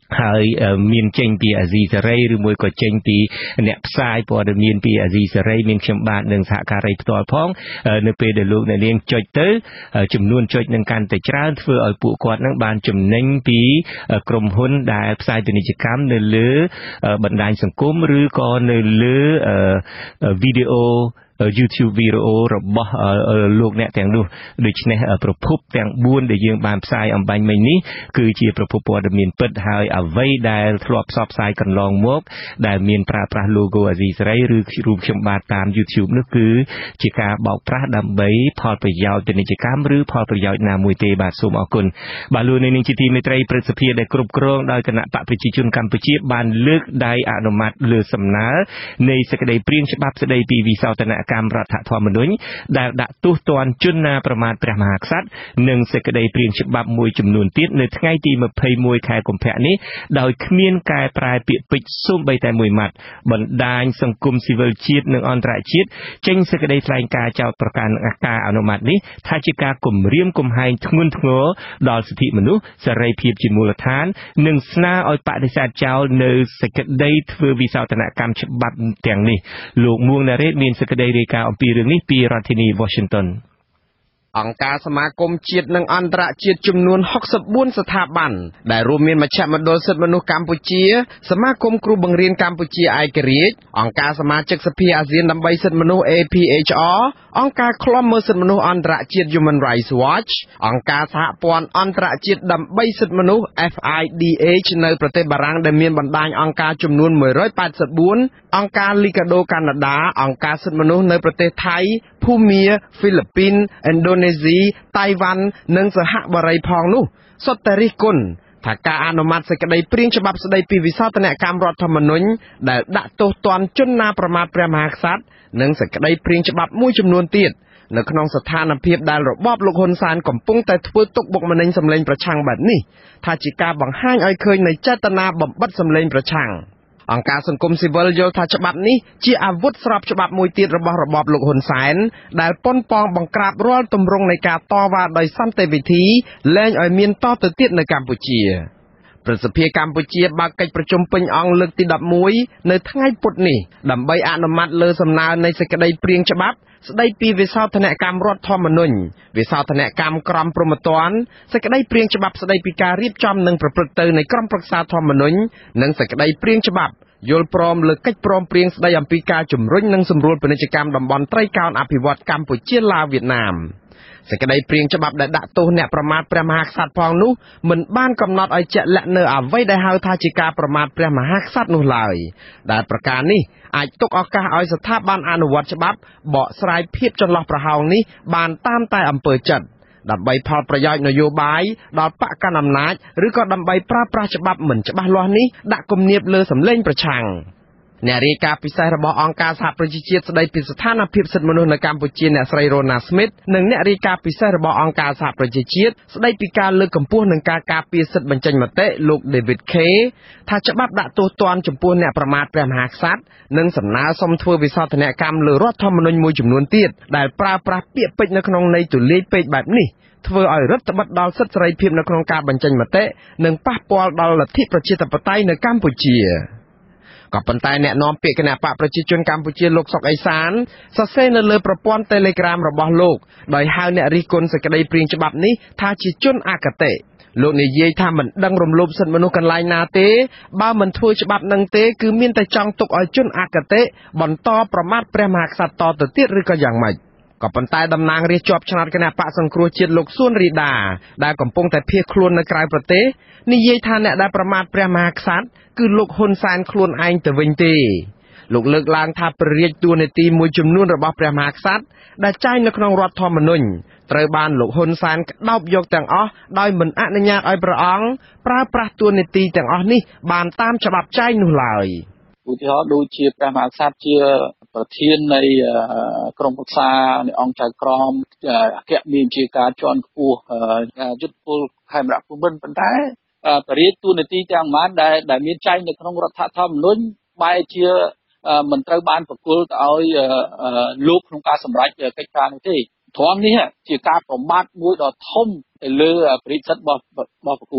ហើយមានចេញពីអាស៊ីសេរីឬមួយក៏ចេញពីអ្នកផ្សាយព័ត៌មានពីអាស៊ីសេរីមានខ្ញុំបាទនិងសហការីផ្ទាល់ផងនៅពេលដែលលោកអ្នកនាងចុចទៅចំនួនចុចនឹងកាន់តែច្រើនធ្វើឲ្យពួកគាត់នឹងបានចំណេញពីក្រុមហ៊ុនដែលផ្សាយពាណិជ្ជកម្មនៅលើបណ្ដាញសង្គមឬក៏នៅលើវីដេអូ YouTube វីដេអូរបស់លោកអ្នកទាំងនោះដូច្នេះប្រភពទាំងបួនដែលយើងបានផ្សាយអំបញ្ញមិញនេះគឺជាប្រភពព័ត៌មានពិតហើយអ្វីដែលធ្លាប់ផ្សព្វផ្សាយកន្លងមកដែលមានប្រើប្រាស់ logo អាស៊ីសេរីឬរូបខ្ញុំបាទតាម YouTube នោះគឺជាការបោកប្រាស់ដើម្បីផលប្រយោជន៍ពាណិជ្ជកម្មឬផលប្រយោជន៍ណាមួយទេបាទសូមអរគុណបាទលោកនាងជាទីមេត្រីព្រឹទ្ធសភាដែលគ្រប់គ្រងដោយគណៈបកប្រជាជនកម្ពុជាបានលើកដៃអនុម័តលើសំណើនៃសេចក្តីព្រាងច្បាប់ស្តីពីវិសោធនកម្មរដ្ឋធម្មនុញ្ញដែលដាក់ទោសទណ្ឌជនណាប្រមាថព្រះមហាក្សត្រនិងសេចក្តីព្រាងច្បាប់មួយចំនួនទៀតនៅថ្ងៃទីម្ភៃមួយខែកុម្ភៈនេះដោយគ្មានកែប្រែពាក្យពេចន៍សូម្បីតែមួយម៉ាត់បណ្ដាញសង្គមស៊ីវិលជាតិនិងអន្តរជាតិចេញសេចក្តីថ្លែងការណ៍ចោទប្រកាន់ការអនុម័តនេះថាជាការគំរាមកំហែងធ្ងន់ធ្ងរដល់សិទ្ធិមនុស្សសេរីភាពជាមូលដ្ឋាននិងស្នើឲ្យបដិសេធចោលនៅសេចក្តីធ្វើវិសោធនកម្មច្បាប់ទាំងនេះលោកមួងណារ៉េតមានសេចក្តីរាយការណ៍អំពីរឿងនេះពីរដ្ឋធានី Washington អង្គការសមាគមជាតិនិងអន្តរជាតិចំនួនហុកសិបបួនស្ថាប័នដែលរួមមានមជ្ឈមណ្ឌលសិទ្ធិមនុស្សកម្ពុជាសមាគមគ្រូបង្រៀនកម្ពុជាឯករាជ្យអង្គការសមាជិកសភាអាស៊ានដើម្បីសិទ្ធិមនុស្ស A P H R អង្គការឃ្លាំមើលសិទ្ធិមនុស្សអន្តរជាតិ Human Rights Watch អង្គការសហព័ន្ធអន្តរជាតិដើម្បីសិទ្ធិមនុស្ស F I D H នៅប្រទេសបារាំងដែលមានបណ្ដាញអង្គការចំនួនមួយរយប៉ែតសិបបួនអង្គការ Liga do Canada អង្គការសិទ្ធិមនុស្សនៅប្រទេសថៃភូមាហ្វីលីពីនឥណ្ឌូនេស៊ីតៃវ៉ាន់និងសហបារីផងនោះសុទ្ធតែរិះគន់ថាការអនុម័តសេចក្តីព្រាងច្បាប់ស្តីពីវិសោធនកម្មរដ្ឋធម្មនុញ្ញដែលដាក់ទោសទណ្ឌជនណាប្រមាថព្រះមហាក្សត្រនិងសេចក្តីព្រាងច្បាប់មួយចំនួនទៀតនៅក្នុងស្ថានភាពដែលរបបលោកហ៊ុនសែនកំពុងតែធ្វើទុកបុកម្នេញសម្លេងប្រឆាំងបែបនេះថាជាការបង្ហាញឲ្យឃើញនៃចេតនាបំបិទសម្លេងប្រឆាំងអង្គការសង្គមស៊ីវិលយល់ថាច្បាប់នេះជាអាវុធស្របច្បាប់មួយទៀតរបស់របបលោកហ៊ុនសែនដែលប៉ុនប៉ងបង្ក្រាបរាល់ទម្រង់នៃការតវ៉ាដោយសន្តិវិធីលែងឲ្យមានតទៅទៀតនៅកម្ពុជាព្រឹទ្ធសភាកម្ពុជាបើកកិច្ចប្រជុំពេញអង្គលើកទីដប់មួយនៅថ្ងៃពុធនេះដើម្បីអនុម័តលើសំណើនៃសេចក្តីព្រាងច្បាប់ស្តីពីវិសោធនកម្មរដ្ឋធម្មនុញ្ញវិសោធនកម្មក្រមព្រហ្មទណ្ឌសេចក្តីព្រាងច្បាប់ស្តីពីការរៀបចំនិងប្រព្រឹត្តទៅនៃក្រុមប្រឹក្សាធម្មនុញ្ញនិងសេចក្តីព្រាងច្បាប់យល់ព្រមលើកិច្ចព្រមព្រៀងស្តីអំពីការជំរុញនិងសម្រួលពាណិជ្ជកម្មតំបន់ត្រីកោណអភិវឌ្ឍន៍កម្ពុជាឡាវវៀតណាមសេចក្តីព្រាងច្បាប់ដែលដាក់ទោសអ្នកប្រមាថព្រះមហាក្សត្រផងនោះមិនបានកំណត់ឲ្យជាក់លាក់នៅអ្វីដែលហៅថាជាការប្រមាថព្រះមហាក្សត្រនោះឡើយដែលប្រការនេះអាចទុកឱកាសឲ្យស្ថាប័នអនុវត្តច្បាប់បកស្រាយភាពចន្លោះប្រហោងនេះបានតាមតែអំពើចិត្តដើម្បីផលប្រយោជន៍នយោបាយដល់បកកណ្ដាលអំណាចឬក៏ដើម្បីប្រើប្រាស់ច្បាប់មិនច្បាស់លាស់នេះដាក់គំនាបលើសម្លេងប្រឆាំងអ្នករាយការណ៍ពិសេសរបស់អង្គការសហប្រជាជាតិស្តីពីស្ថានភាពសិទ្ធិមនុស្សនៅកម្ពុជាអ្នកស្រី Rona Smith និងអ្នករាយការណ៍ពិសេសរបស់អង្គការសហប្រជាជាតិស្តីពីការលើកកម្ពស់និងការការពារសិទ្ធិបញ្ចេញមតិលោក David K ថាច្បាប់ដាក់ទោសទណ្ឌចំពោះអ្នកប្រមាថព្រះមហាក្សត្រនិងសំណើសុំធ្វើវិសោធនកម្មលើរដ្ឋធម្មនុញ្ញមួយចំនួនទៀតដែលប្រើប្រាស់ពាក្យពេចន៍នៅក្នុងន័យទូលាយពេកបែបនេះធ្វើឲ្យរដ្ឋបិទដល់សិទ្ធិសេរីភាពនៅក្នុងការបញ្ចេញមតិនិងប៉ះពាល់ដល់លទ្ធិប្រជាធិបតេយ្យនៅកម្ពុជាក៏ប៉ុន្តែអ្នកនាំពាក្យគណៈបកប្រជាជនកម្ពុជាលោកសុកអេសានសរសេរនៅលើប្រព័ន្ធ Telegram របស់លោកដោយហៅអ្នករិះគន់សេចក្តីព្រាងច្បាប់នេះថាជាជនអកតេលោកនិយាយថាមិនដឹងរំលោភសិទ្ធិមនុស្សកន្លែងណាទេបើមិនធ្វើច្បាប់នឹងទេគឺមានតែចង់ទុកឲ្យជនអកតេបន្តប្រមាថព្រះមហាក្សត្រតទៅទៀតឬក៏យ៉ាងម៉េចក៏ប៉ុន្តែតំណាងរាស្ត្រជាប់ឆ្នោតគណៈបកសង្គ្រោះជាតិលោកសួនរីដាដែលកំពុងតែភៀសខ្លួននៅក្រៅប្រទេសនិយាយថាអ្នកដែលប្រមាថព្រះមហាក្សត្រគឺលោកហ៊ុនសែនខ្លួនឯងទៅវិញទេលោកលើកឡើងថាព្រះរាជតួនាទីមួយចំនួនរបស់ព្រះមហាក្សត្រដែលចែងនៅក្នុងរដ្ឋធម្មនុញ្ញត្រូវបានលោកហ៊ុនសែនក្តោបយកទាំងអស់ដោយមិនអនុញ្ញាតឲ្យព្រះអង្គប្រើប្រាស់តួនាទីទាំងអស់នេះបានតាមច្បាប់ចែងនោះឡើយឧទាហរណ៍ដូចជាព្រះមហាក្សត្រជាប្រធាននៃក្រុមប្រឹក្សានៃអង្គចៅក្រមអគ្គនាយកការជាន់ខ្ពស់យុទ្ធពលខេមរៈភូមិន្ទប៉ុន្តែបរិយាតួនាទីទាំងប៉ុន្មានដែលដែលមានចែងនៅក្នុងរដ្ឋធម្មនុញ្ញបែរជាមិនត្រូវបានប្រគល់ទៅឲ្យលោកក្នុងការសម្រេចកិច្ចការនោះទេត្រង់នេះជាការប្រមាថមួយដ៏ធំទៅលើបរិយាសិទ្ធិរបស់របស់ប្រគល់ណា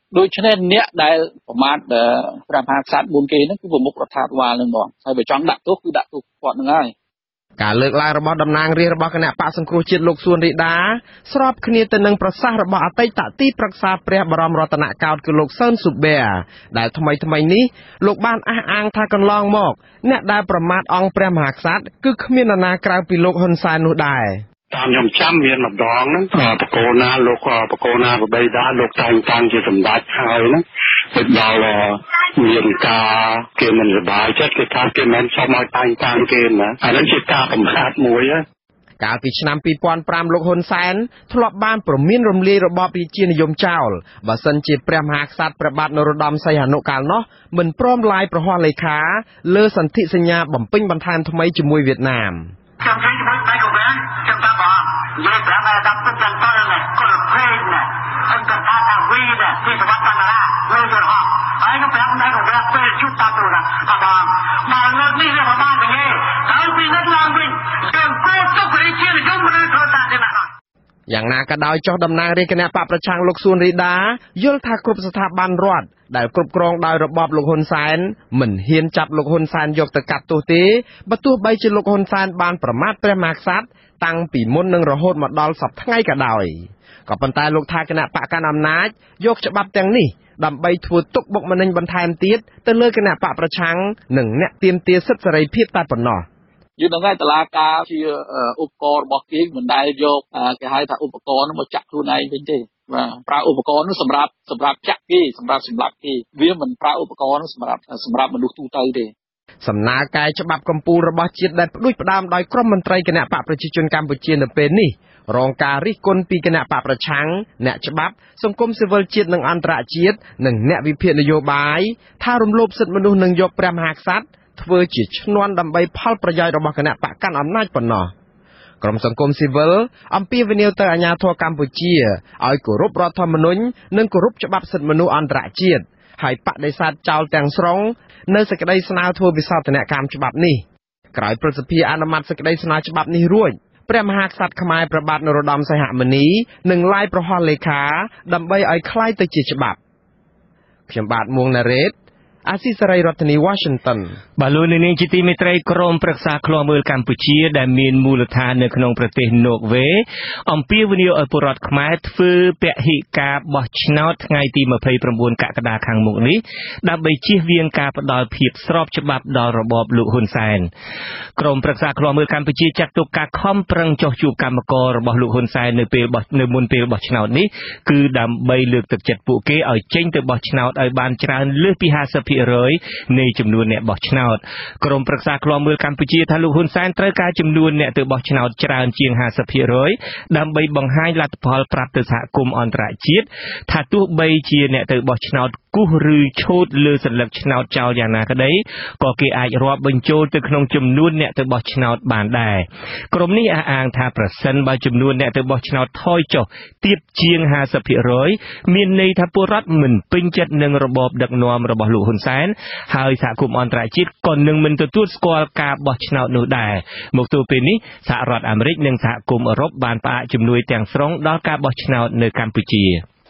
ដូច្នេះអ្នកដែលប្រមាថព្រះមហាក្សត្រbốnគេហ្នឹងគឺប្រមុខរដ្ឋាភិបាលហ្នឹងហ្មងហើយបើចង់ដាក់ទោសគឺដាក់ទោសគាត់ហ្នឹងហើយការលើកឡើងរបស់តំណាងរាស្ត្ររបស់គណៈបកសង្គ្រោះជាតិលោកសួនរីដាស្របគ្នាទៅនឹងប្រសាសន៍របស់អតីតទីប្រឹក្សាព្រះបរមរតនកោដ្ឋគឺលោកសឿនស៊ូប៊ែដែលថ្មីថ្មីនេះលោកបានអះអាងថាកន្លងមកអ្នកដែលប្រមាថអង្គព្រះមហាក្សត្រគឺគ្មាននរណាក្រៅពីលោកហ៊ុនសែននោះដែរតាមខ្ញុំចាំមានម្ដងហ្នឹងបកគោណាលោកបកគោណាបបីដាលោកតែងតាំងជាសម្ដេចហើយហ្នឹងទៅដល់មានការគេមិនសប្បាយចិត្តគេថាគេមិនសមឲ្យតែងតាំងគេណាអានេះជាការកំហាត់មួយហ៎កាលពីឆ្នាំពីរពាន់ប្រាំលោកហ៊ុនសែនធ្លាប់បានប្រមានរំលាយរបបរាជានិយមចោលបើសិនជាព្រះមហាក្សត្រព្រះបាទនរោត្តមសីហនុកាលនោះមិនព្រមឡាយប្រហ័សលេខាលើសន្ធិសញ្ញាបំពេញបន្ថែមថ្មីជាមួយវៀតណាមខ្ញុំនិយាយជាមួយដៃកូនខ្ញុំថាបងនិយាយប្រាប់ថាដាក់ទឹកទាំងតលណាកុលភេទណាអឹងកណ្ដាលអាវីណាពីសវត្តបណ្ណាលើយរហហើយខ្ញុំប្រាប់ដៃកូនពេលជួបតាទូណាបងមកលើកនេះវាបាននិយាយហើយពីនេះឡើងវិញយើងគោលទុករាជានិយមឬធ្វើតាទេណាយ៉ាងណាក៏ដោយចុះតំណាងរាជគណៈបកប្រឆាំងលោកសួនរីដាយល់ថាគ្រប់ស្ថាប័នរដ្ឋដែលគ្រប់គ្រងដោយរបបលោកហ៊ុនសែនមិនហ៊ានចាប់លោកហ៊ុនសែនយកទៅកាត់ទោសទេបើទោះបីជាលោកហ៊ុនសែនបានប្រមាថព្រះមហាក្សត្រតាំងពីមុននឹងរហូតមកដល់សប្តាហ៍ថ្ងៃក៏ដោយក៏ប៉ុន្តែលោកថាគណៈបកកណ្ដាលអំណាចយកច្បាប់ទាំងនេះដើម្បីធ្វើទុកបុកម្នេញបន្ថែមទៀតទៅលើគណៈបកប្រឆាំងនិងអ្នកទាមទារសិទ្ធិសេរីភាពតែប៉ុណ្ណោះយើងដឹងហើយតឡាការជាឧបករណ៍របស់គេមិនដែលយកគេហៅថាឧបករណ៍នោះមកចាក់ខ្លួនឯងវិញទេបាទប្រើឧបករណ៍នោះសម្រាប់សម្រាប់ចាក់គេសម្រាប់សម្លាប់គេវាមិនប្រើឧបករណ៍នោះសម្រាប់សម្រាប់មនុស្សទូទៅទេសំណើកែច្បាប់កម្ពុជារបស់ជាតិដែលផ្ដួចផ្ដើមដោយក្រុមមន្ត្រីគណៈបកប្រជាជនកម្ពុជានៅពេលនេះរងការរិះគន់ពីគណៈបកប្រឆាំងអ្នកច្បាប់សង្គមស៊ីវិលជាតិនិងអន្តរជាតិនិងអ្នកវិភាគនយោបាយថារំលោភសិទ្ធិមនុស្សនិងយកព្រះមហាក្សត្រធ្វើជាឈ្នន់ដើម្បីផលប្រយោជន៍របស់គណៈបកកាន់អំណាចប៉ុណ្ណោះក្រុមសង្គមស៊ីវិលអំពាវនាវទៅអាជ្ញាធរកម្ពុជាឲ្យគោរពរដ្ឋធម្មនុញ្ញនិងគោរពច្បាប់សិទ្ធិមនុស្សអន្តរជាតិហើយបដិសេធចោលទាំងស្រុងនៅសេចក្តីស្នើធ្វើវិសោធនកម្មច្បាប់នេះក្រោយព្រឹទ្ធសភាអនុម័តសេចក្តីស្នើច្បាប់នេះរួចព្រះមហាក្សត្រខ្មែរព្រះបាទនរោត្តមសីហមុនីនឹងឡាយប្រហ័សលេខាដើម្បីឲ្យคล้ายទៅជាច្បាប់ខ្ញុំបាទមួងណារ៉េតអាស៊ីសេរីរដ្ឋធានី Washington បាទលោកនាងជាទីមេត្រីក្រុមប្រឹក្សាឃ្លាំមើលកម្ពុជាដែលមានមូលដ្ឋាននៅក្នុងប្រទេសណូវេអំពាវនាវឲ្យពលរដ្ឋខ្មែរធ្វើពហិការបោះឆ្នោតថ្ងៃទីម្ភៃប្រាំបួនកក្កដាខាងមុខនេះដើម្បីជៀសវាងការផ្ដាល់ភាពស្របច្បាប់ដល់របបលោកហ៊ុនសែនក្រុមប្រឹក្សាឃ្លាំមើលកម្ពុជាចាត់ទុកការខំប្រឹងចោះជួបកម្មកររបស់លោកហ៊ុនសែននៅពេលបោះនៅមុនពេលបោះឆ្នោតនេះគឺដើម្បីលើកទឹកចិត្តពួកគេឲ្យចេញទៅបោះឆ្នោតឲ្យបានច្រើនលើសពីห้าสิบនៃចំនួនអ្នកបោះឆ្នោតក្រុមប្រឹក្សាឃ្លាំមើលកម្ពុជាថាលោកហ៊ុនសែនត្រូវការចំនួនអ្នកទៅបោះឆ្នោតច្រើនជាងห้าสิบដើម្បីបង្ហាញលទ្ធផលប្រាប់ទៅសហគមន៍អន្តរជាតិថាទោះបីជាអ្នកទៅបោះឆ្នោតគូសឬឆូតលើសន្លឹកឆ្នោតចោលយ៉ាងណាក្តីក៏គេអាចរាប់បញ្ចូលទៅក្នុងចំនួនអ្នកទៅបោះឆ្នោតបានដែរក្រុមនេះអះអាងថាប្រសិនបើចំនួនអ្នកទៅបោះឆ្នោតថយចុះទាបជាងห้าสิบមានន័យថាពលរដ្ឋមិនពេញចិត្តនឹងរបបដឹកនាំរបស់លោកហ៊ុនសែនហើយសហគមន៍អន្តរជាតិក៏នឹងមិនទទួលស្គាល់ការបោះឆ្នោតនោះដែរមកទល់ពេលនេះសហរដ្ឋអាមេរិកនិងសហគមន៍អឺរ៉ុបបានផ្អាកជំនួយទាំងស្រុងដល់ការបោះឆ្នោតនៅកម្ពុជា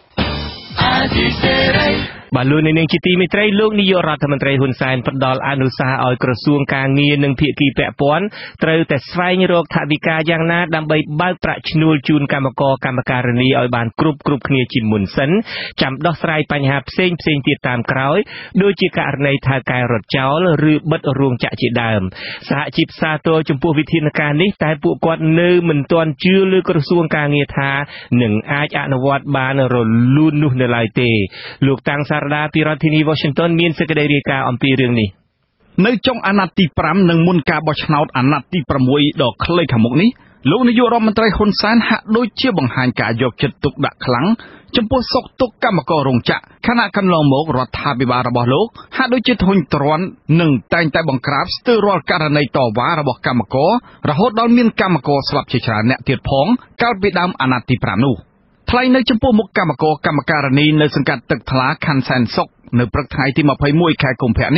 បាទលោកនាងជាទីមេត្រីលោកនាយករដ្ឋមន្ត្រីហ៊ុនសែនផ្ដល់អនុសាសន៍ឲ្យក្រសួងការងារនិងភាគីពាក់ព័ន្ធត្រូវតែស្វែងរកថវិកាយ៉ាងណាដើម្បីបើកប្រាក់ឈ្នួលជូនកម្មករកម្មការិនីឲ្យបានគ្រប់គ្រប់គ្នាជាមុនសិនចាំដោះស្រាយបញ្ហាផ្សេងផ្សេងទៀតតាមក្រោយដូចជាករណីថៅកែរត់ចោលឬបិទរោងចក្រជាដើមសហជីពសាទរចំពោះវិធានការនេះតែពួកគាត់នៅមិនទាន់ជឿលើក្រសួងការងារថានឹងអាចអនុវត្តបានរលូននោះនៅឡើយទេលោកតាំងសារដាពីរដ្ឋធានី Washington មានសេចក្តីរាយការណ៍អំពីរឿងនេះនៅចុងអាណត្តិទីប្រាំនិងមុនការបោះឆ្នោតអាណត្តិទីប្រាំមួយដ៏ខ្លីខាងមុខនេះលោកនាយករដ្ឋមន្ត្រីហ៊ុនសែនហាក់ដូចជាបង្ហាញការយកចិត្តទុកដាក់ខ្លាំងចំពោះសុខទុក្ខកម្មកររោងចក្រខណៈកន្លងមករដ្ឋាភិបាលរបស់លោកហាក់ដូចជាធុញទ្រាន់និងតែងតែបង្ក្រាបស្ទើររាល់ករណីតវ៉ារបស់កម្មកររហូតដល់មានកម្មករស្លាប់ជាច្រើនអ្នកទៀតផងកាលពីដើមអាណត្តិទីប្រាំនោះថ្លែងនៅចំពោះមុខកម្មករកម្មការិនីនៅសង្កាត់ទឹកថ្លាខណ្ឌសែនសុខនៅព្រឹកថ្ងៃទីម្ភៃមួយខែកុម្ភៈនេះ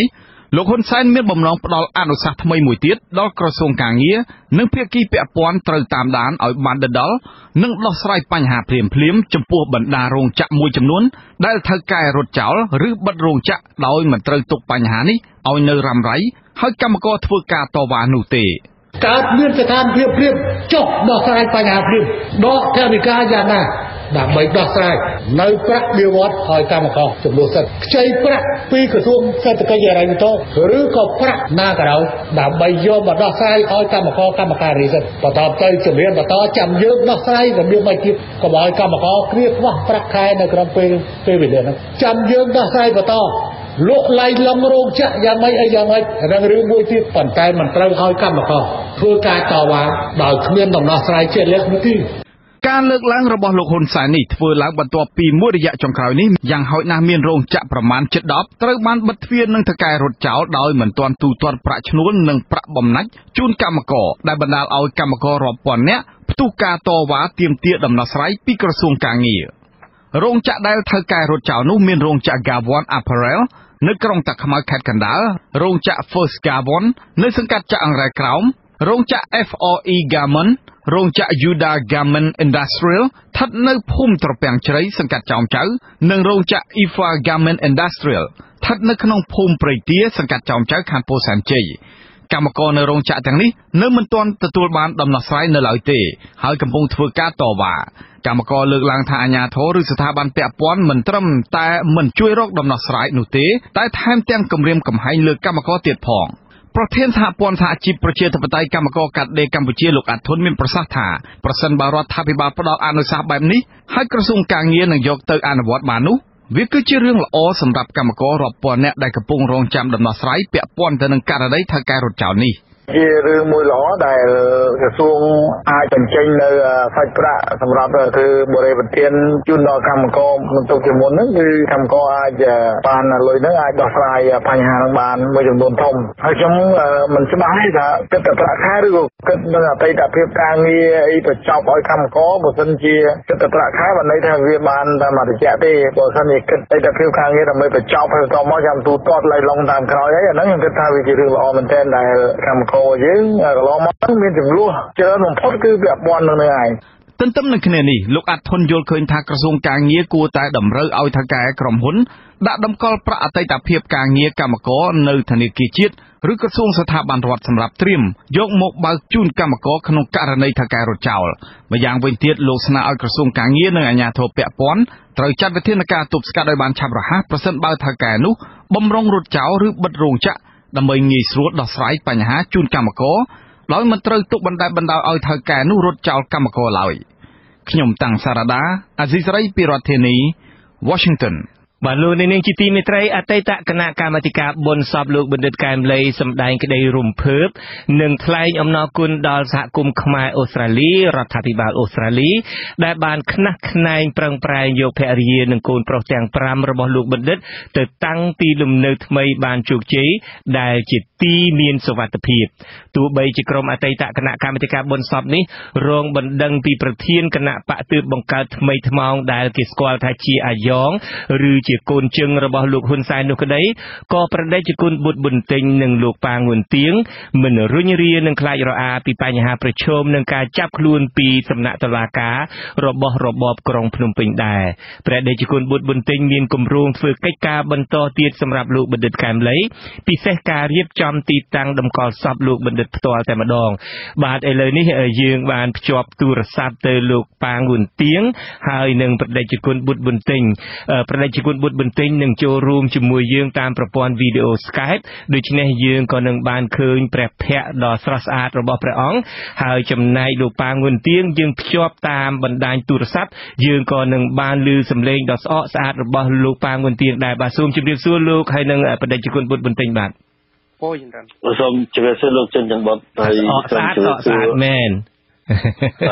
លោកហ៊ុនសែនមានបំណងផ្ដល់អនុសាសន៍ថ្មីមួយទៀតដល់ក្រសួងកាងារនិងភាគីពាក់ព័ន្ធត្រូវតាមដានឲ្យបានដិតដល់និងដោះស្រាយបញ្ហាភ្លាមៗចំពោះបណ្ដារោងចក្រមួយចំនួនដែលត្រូវកែរត់ចោលឬបិទរោងចក្រដោយមិនត្រូវទុកបញ្ហានេះឲ្យនៅរ៉ាំរ៉ៃហើយកម្មករធ្វើការតវ៉ានោះទេកើតមានស្ថានភាពព្រៀបចុះដោះស្រាយបញ្ហាព្រៀបដកថវិកាយ៉ាងណាដើម្បីដោះស្រាយនៅប្រាក់បៀវត្សឲ្យកម្មករចំនួនសិទ្ធិខ្ចីប្រាក់ពីក្រសួងសេដ្ឋកិច្ចហិរញ្ញវត្ថុឬក៏ប្រាក់ណាក៏ដោយដើម្បីយកមកដោះស្រាយឲ្យកម្មករកម្មការីសិទ្ធិបន្តទៅជំរាបបន្តចាំយើងដោះស្រាយរបៀបមិនទៀតកុំឲ្យកម្មករគ្រាខ្វះប្រាក់ខែនៅក្នុងពេលពេលវេលាហ្នឹងចាំយើងដោះស្រាយបន្តលក់ឡៃឡំរោងចក្រយ៉ាងម៉េចអីយ៉ាងម៉េចរឿងរឿងមួយទៀតប៉ុន្តែមិនត្រូវឲ្យកម្មករធ្វើការតវ៉ាដោយគ្មានដំណោះស្រាយជាក់លាក់នោះទេការលើកឡើងរបស់លោកហ៊ុនសែននេះធ្វើឡើងបន្ទាប់ពីមួយរយៈចុងក្រោយនេះយ៉ាងហោចណាស់មានរោងចក្រប្រមាណជិតដប់ត្រូវបានបិទទ្វារនិងថកែរត់ចោលដោយមិនទាន់ទូទាត់ប្រាក់ឈ្នួលនិងប្រាក់បំណាច់ជូនកម្មករដែលបណ្ដាលឲ្យកម្មកររាប់ពាន់នាក់ផ្ទុះការតវ៉ាទាមទារដំណោះស្រាយពីក្រសួងកាងាររោងចក្រដែលថកែរត់ចោលនោះមានរោងចក្រ Gawon Apparel នៅក្រុងតាខ្មៅខេត្តកណ្ដាលរោងចក្រ First Gawon នៅសង្កាត់ចាក់អង្រែក្រោមរោងចក្រ F R E Garment រោងចក្រ Yuda Garment Industrial ស្ថិតនៅភូមិត្រពាំងជ្រៃសង្កាត់ចោមចៅនិងរោងចក្រ Ifa Garment Industrial ស្ថិតនៅក្នុងភូមិព្រៃទាសង្កាត់ចោមចៅខណ្ឌពោធិ៍សែនជ័យកម្មករនៅរោងចក្រទាំងនេះនៅមិនទាន់ទទួលបានដំណោះស្រាយនៅឡើយទេហើយកំពុងធ្វើការតវ៉ាកម្មករលើកឡើងថាអាជ្ញាធរឬស្ថាប័នពាក់ព័ន្ធមិនត្រឹមតែមិនជួយរកដំណោះស្រាយនោះទេតែថែមទាំងគំរាមកំហែងលើកម្មករទៀតផងប្រធានសហព័ន្ធសហជីពប្រជាធិបតេយ្យកម្មករកាត់ដេរកម្ពុជាលោកអាត់ធុនមានប្រសាសន៍ថាប្រសិនបើរដ្ឋាភិបាលផ្ដល់អនុសាសន៍បែបនេះហើយក្រសួងកាងារនឹងយកទៅអនុវត្តបាននោះវាគឺជារឿងល្អសម្រាប់កម្មកររាប់ពាន់នាក់ដែលកំពុងរងចាំដំណោះស្រាយពាក់ព័ន្ធទៅនឹងករណីថៅកែរត់ចោលនេះជារឿងមួយល្អដែលក្រសួងអាចបញ្ចេញនៅសាច់ប្រាក់សម្រាប់ធ្វើបរិបទធានជូនដល់កម្មករក្នុងទុកជាមុនហ្នឹងគឺកម្មករអាចបានលុយហ្នឹងអាចដោះស្រាយបញ្ហាហ្នឹងបានមួយចំនួនធំហើយខ្ញុំមិនច្បាស់ទេថាគិតតែប្រាក់ខែឬក៏គិតនឹងអតីតភាពការងារអីបញ្ចប់ឲ្យកម្មករបើមិនជាគិតតែប្រាក់ខែបានន័យថាវាបានតែមួយរយៈទេបើមិនជាគិតអតីតភាពការងារដើម្បីបញ្ចប់ហើយបន្តមកចាំទូទាត់ឡៃឡងតាមក្រោយហើយអាហ្នឹងខ្ញុំគិតថាវាជារឿងល្អមែនទែនដែលកម្មករយើងកន្លងមកមានចំនួនច្រើនបំផុតគឺពាក់ព័ន្ធនឹងនឹងឯងទន្ទឹមនឹងគ្នានេះលោកអាត់ធុនយល់ឃើញថាក្រសួងកាងារគួរតែតម្រូវឲ្យថៅកែក្រុមហ៊ុនដាក់តម្កល់ប្រាក់អតីតភាពការងារកម្មករនៅធនាគារជាតិឬក្រសួងស្ថាប័នរដ្ឋសម្រាប់ត្រៀមយកមកបើកជូនកម្មករក្នុងករណីថៅកែរត់ចោលម្យ៉ាងវិញទៀតលោកស្នើឲ្យក្រសួងកាងារនិងអាជ្ញាធរពាក់ព័ន្ធត្រូវចាត់វិធានការទប់ស្កាត់ឲ្យបានឆាប់រហ័សប្រសិនបើថៅកែនោះបំរុងរត់ចោលឬបិទរោងចក្រដើម្បីងាយស្រួលដោះស្រាយបញ្ហាជូនកម្មករដោយមិនត្រូវទុកបណ្តែតបណ្តោយឲ្យថៅកែនោះរត់ចោលកម្មករឡើយខ្ញុំតាំងសារ៉ាដាអាស៊ីសេរីពីរដ្ឋធានី Washington បាទលោកនាងជាទីមេត្រីអតីតគណៈកម្មាធិការបុណ្យសពលោកបណ្ឌិតកែមលីសម្ដែងក្តីរំភើបនិងថ្លែងអំណរគុណដល់សហគមន៍ខ្មែរអូស្ត្រាលីរដ្ឋាភិបាលអូស្ត្រាលីដែលបានខ្នះខ្នែងប្រឹងប្រែងយកភរិយានិងកូនប្រុសទាំងប្រាំរបស់លោកបណ្ឌិតទៅតាំងទីលំនៅថ្មីបានជោគជ័យដែលជាទីមានសុវត្ថិភាពទោះបីជាក្រុមអតីតគណៈកម្មាធិការបុណ្យសពនេះរងបណ្ដឹងពីប្រធានគណៈបកទើបបង្កើតថ្មីថ្មោងដែលគេស្គាល់ថាជាអាយ៉ងឬជាកូនជឹងរបស់លោកហ៊ុនសែននោះក្តីក៏ប្រដេជគុណបុត្រប៊ុនទិញនិងលោកប៉ាងួនទៀងមិនរុញរានឹងខ្លាចរអាពីបញ្ហាប្រឈមនឹងការចាប់ខ្លួនពីសំណាក់តុលាការរបស់របបក្រុងភ្នំពេញដែរព្រះដេជគុណបុត្រប៊ុនទិញមានគម្រោងធ្វើកិច្ចការបន្តទៀតសម្រាប់លោកបណ្ឌិតកែមលីពិសេសការរៀបចំទីតាំងតម្កល់សពលោកបណ្ឌិតផ្ទាល់តែម្ដងបាទឥឡូវនេះយើងបានភ្ជាប់ទូរស័ព្ទទៅលោកប៉ាងួនទៀងហើយនឹងព្រះដេជគុណបុត្រប៊ុនទិញព្រះដេជគុណបុត្របន្ទិញនឹងចូលរួមជាមួយយើងតាមប្រព័ន្ធវីដេអូ Skype ដូច្នេះយើងក៏នឹងបានឃើញព្រះភ័ក្ត្រដ៏ស្រស់ស្អាតរបស់ព្រះអង្គហើយចំណែកលោកប៉ាងួនទៀងយើងភ្ជាប់តាមបណ្ដាញទូរស័ព្ទយើងក៏នឹងបានឮសំឡេងដ៏ស្អកស្អាតរបស់លោកប៉ាងួនទៀងដែរបាទសូមជម្រាបសួរលោកហើយនឹងព្រះដេជគុណបុត្របន្ទិញបាទអូយច្រើនសូមជម្រាបសួរលោកចិនច័ន្ទបុត្រហើយស្អាតស្អាតមែនបាទ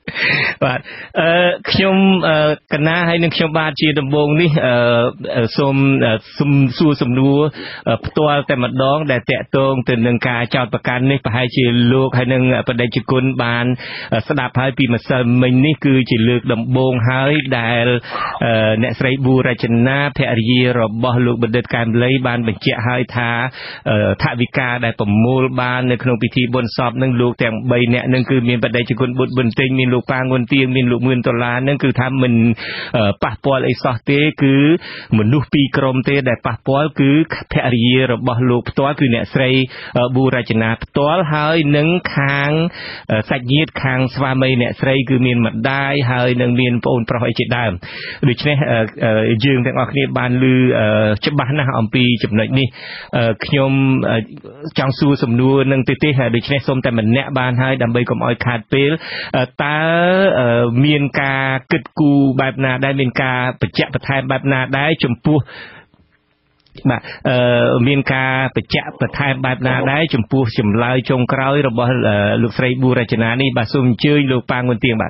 បាទអឺខ្ញុំកណាហើយនឹងខ្ញុំបាទជាដំបងនេះអឺសូមសួរសំណួរផ្ទាល់តែម្ដងដែលតាក់ទងទៅនឹងការចោទប្រកាន់នេះប្រហែលជាលោកហើយនឹងបដិជគុណបានស្ដាប់ហើយពីម្សិលមិញនេះគឺជាលើកដំបូងហើយដែលអ្នកស្រីប៊ូរចនាភរិយារបស់លោកបណ្ឌិតកែមលីបានបញ្ជាក់ហើយថាថវិកាដែលប្រមូលបាននៅក្នុងពិធីបុណ្យសពនឹងលោកទាំងបីនាក់នឹងគឺមានបដិជគុណបុត្រប៊ុនទិញមានលោកប៉ាងួនទៀងមានលោកមឿនដុល្លារនឹងគឺថាមិនប៉ះពាល់អីសោះទេគឺមនុស្សពីរក្រុមទេដែលប៉ះពាល់គឺភរិយារបស់លោកផ្ទាល់គឺអ្នកស្រីប៊ូរចនាផ្ទាល់ហើយនឹងខាងសាច់ញាតិខាងស្វាមីអ្នកស្រីគឺមានម្ដាយហើយនឹងមានប្អូនប្រុសអីជាដើមដូច្នេះយើងទាំងអស់គ្នាបានឮច្បាស់ណាស់អំពីចំណុចនេះខ្ញុំចង់សួរសំណួរនឹងទៅទេដូច្នេះសូមតែម្នាក់បានហើយដើម្បីកុំឲ្យខាតពេលតើមានការគិតគូរបែបណាដែរមានការបញ្ជាក់បន្ថែមបែបណាដែរចំពោះបាទអឺមានការបញ្ជាក់បន្ថែមបែបណាដែរចំពោះចម្លើយចុងក្រោយរបស់លោកស្រីប៊ូរចនានេះបាទសូមអញ្ជើញលោកប៉ាងួនទៀងបាទ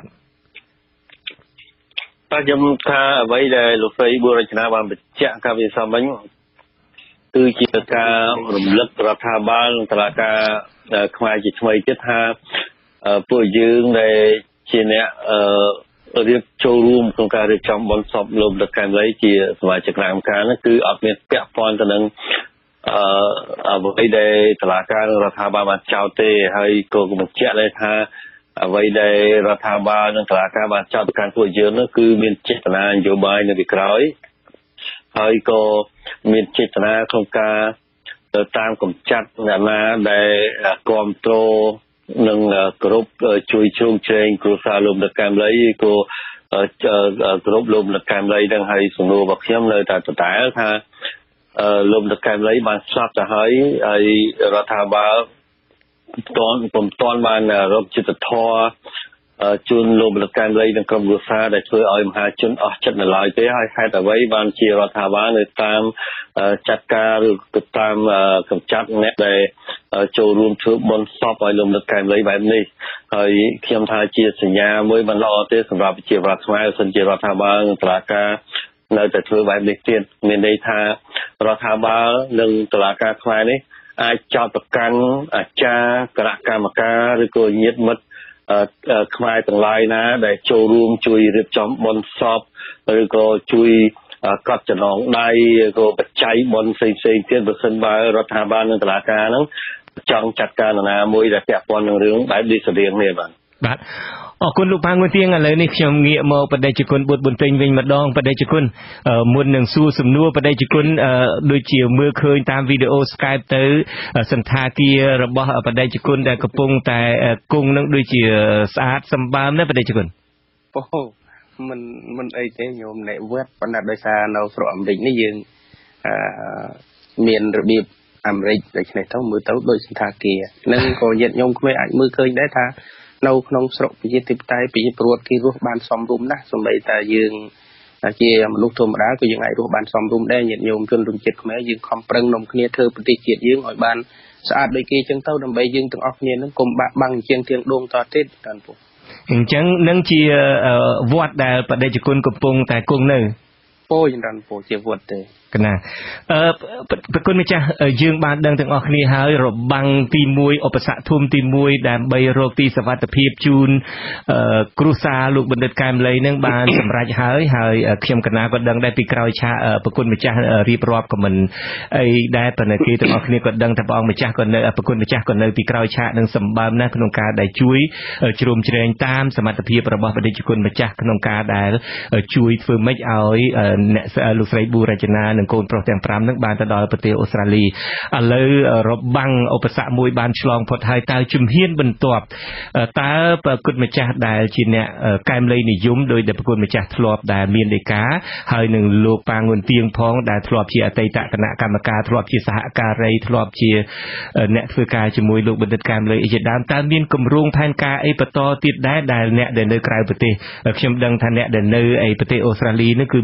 តែខ្ញុំថាអ្វីដែលលោកស្រីប៊ូរចនាបានបញ្ជាក់កាលពីសមមិញគឺជាការរំលឹករដ្ឋាភិបាលនិងតុលាការខ្មែរជាថ្មីទៀតថាពួកយើងដែលជាអ្នកអឺរៀបចូលរួមក្នុងការរៀបចំបុណ្យសពលោកបណ្ឌិតកែមលីជាសមាជិកគណៈកម្មការនោះគឺអត់មានពាក់ព័ន្ធទៅនឹងអឺអ្វីដែលតុលាការនិងរដ្ឋាភិបាលបានចោទទេហើយក៏បញ្ជាក់ដែរថាអ្វីដែលរដ្ឋាភិបាលនិងតុលាការបានចោទប្រកាន់ពួកយើងនោះគឺមានចេតនានយោបាយនៅពីក្រោយហើយក៏មានចេតនាក្នុងការទៅតាមកម្ចាត់អ្នកណាដែលគ្រប់គ្រងនឹងគ្រប់ជួយជ្រោមជ្រែងគ្រួសារលោកបណ្ឌិតកែមលីក៏គ្រប់លោកបណ្ឌិតកែមលីនឹងហើយសំណួររបស់ខ្ញុំនៅតែដដែលថាលោកបណ្ឌិតកែមលីបានស្លាប់ទៅហើយហើយរដ្ឋាភិបាលតនពុំតនបានរកចិត្តធម៌ជូនលោកបណ្ឌិតកែមលីនិងក្រុមគ្រួសារដែលធ្វើឲ្យមហាជនអស់ចិត្តនៅឡើយទេហើយហេតុអ្វីបានជារដ្ឋាភិបាលនៅតាមចាត់ការឬទៅតាមកម្ចាត់អ្នកដែលចូលរួមធ្វើបុណ្យសពឲ្យលោកបណ្ឌិតកែមលីបែបនេះហើយខ្ញុំថាជាសញ្ញាមួយមិនល្អទេសម្រាប់ប្រជាពលរដ្ឋខ្មែរសិនជារដ្ឋាភិបាលនិងតុលាការនៅតែធ្វើបែបនេះទៀតមានន័យថារដ្ឋាភិបាលនិងតុលាការខ្មែរនេះអាចចោទប្រកាន់អាចារ្យគណៈកម្មការឬក៏ញាតិមិត្តខ្មែរទាំងឡាយណាដែលចូលរួមជួយរៀបចំបុណ្យសពឬក៏ជួយកត់ចំណងដៃក៏បច្ច័យបុណ្យផ្សេងផ្សេងទៀតបើសិនបើរដ្ឋាភិបាលនិងតុលាការហ្នឹងចង់ចាត់ការនរណាមួយដែលពាក់ព័ន្ធនឹងរឿងបែបនេះស្រៀងនេះបាទបាទអរគុណលោកប៉ាងួនទៀងឥឡូវនេះខ្ញុំងាកមកបដិជគុណបុត្រប៊ុនទិញវិញម្ដងបដិជគុណមុននឹងសួរសំណួរបដិជគុណដូចជាមើលឃើញតាមវីដេអូ Skype ទៅសន្តាគាររបស់បដិជគុណដែលកំពុងតែគង់នឹងដូចជាស្អាតសម្បើមណាស់បដិជគុណអូមិនមិនអីទេញោមអ្នកវត្តប៉ុន្តែដោយសារនៅស្រុកអាមេរិកនេះយើងអឺមានរបៀបអាមេរិកដូច្នេះទៅមើលទៅដូចសន្តាគារនឹងក៏ញាតិញោមខ្មែរអាចមើលឃើញដែរថានៅក្នុងស្រុកប្រជាធិបតេយ្យប្រជាពលរដ្ឋគេរស់បានសមរម្យណាស់សូម្បីតែយើងជាមនុស្សធម្មតាក៏យើងអាចរស់បានសមរម្យដែរញាតិញោមជនរួមជាតិខ្មែរយើងខំប្រឹងនាំគ្នាធ្វើប្រទេសជាតិយើងឲ្យបានស្អាតដូចគេចឹងទៅដើម្បីយើងទាំងអស់គ្នានឹងកុំបាក់បាំងជាងទៀងដងតទៀតតានពុះអញ្ចឹងនឹងជាវត្តដែលបដិជគុណកំពុងតែគង់នៅពោយតានពុះជាវត្តទេកណាអឺប្រគុណម្ចាស់យើងបានដឹងទាំងអស់គ្នាហើយរបាំងទីមួយឧបសគ្គធំទីមួយដើម្បីរកទីសុវត្ថិភាពជូនគ្រួសារលោកបណ្ឌិតកែមលីនឹងបានសម្រេចហើយហើយខ្ញុំកណាក៏ដឹងដែរពីក្រោយឆាកប្រគុណម្ចាស់រៀបរាប់ក៏មិនអីដែរប៉ុន្តែគេទាំងអស់គ្នាក៏ដឹងថាព្រះអង្គម្ចាស់ក៏នៅប្រគុណម្ចាស់ក៏នៅពីក្រោយឆាកនឹងសម្បើមណាស់ក្នុងការដែលជួយជ្រោមជ្រែងតាមសមត្ថភាពរបស់បដិជគុណម្ចាស់ក្នុងការដែលជួយធ្វើម៉េចឲ្យអ្នកលោកស្រីប៊ូរចនាកូនប្រុសទាំងប្រាំនឹងបានទៅដល់ប្រទេសអូស្ត្រាលីឥឡូវរបាំងឧបសគ្គមួយបានឆ្លងផុតហើយតើជំហានបន្ទាប់តើប្រគុណម្ចាស់ដែលជាអ្នកកែមលីនិយមដោយដែលប្រគុណម្ចាស់ធ្លាប់ដែលមានដីកាហើយនឹងលោកប៉ាងួនទៀងផងដែលធ្លាប់ជាអតីតគណៈកម្មការធ្លាប់ជាសហការីធ្លាប់ជាអ្នកធ្វើការជាមួយលោកបណ្ឌិតកែមលីជាដើមតើមានគម្រោងផែនការអីបន្តទៀតដែរដែលអ្នកដែលនៅក្រៅប្រទេសខ្ញុំដឹងថាអ្នកដែលនៅឯប្រទេសអូស្ត្រាលីនោះគឺមានផែន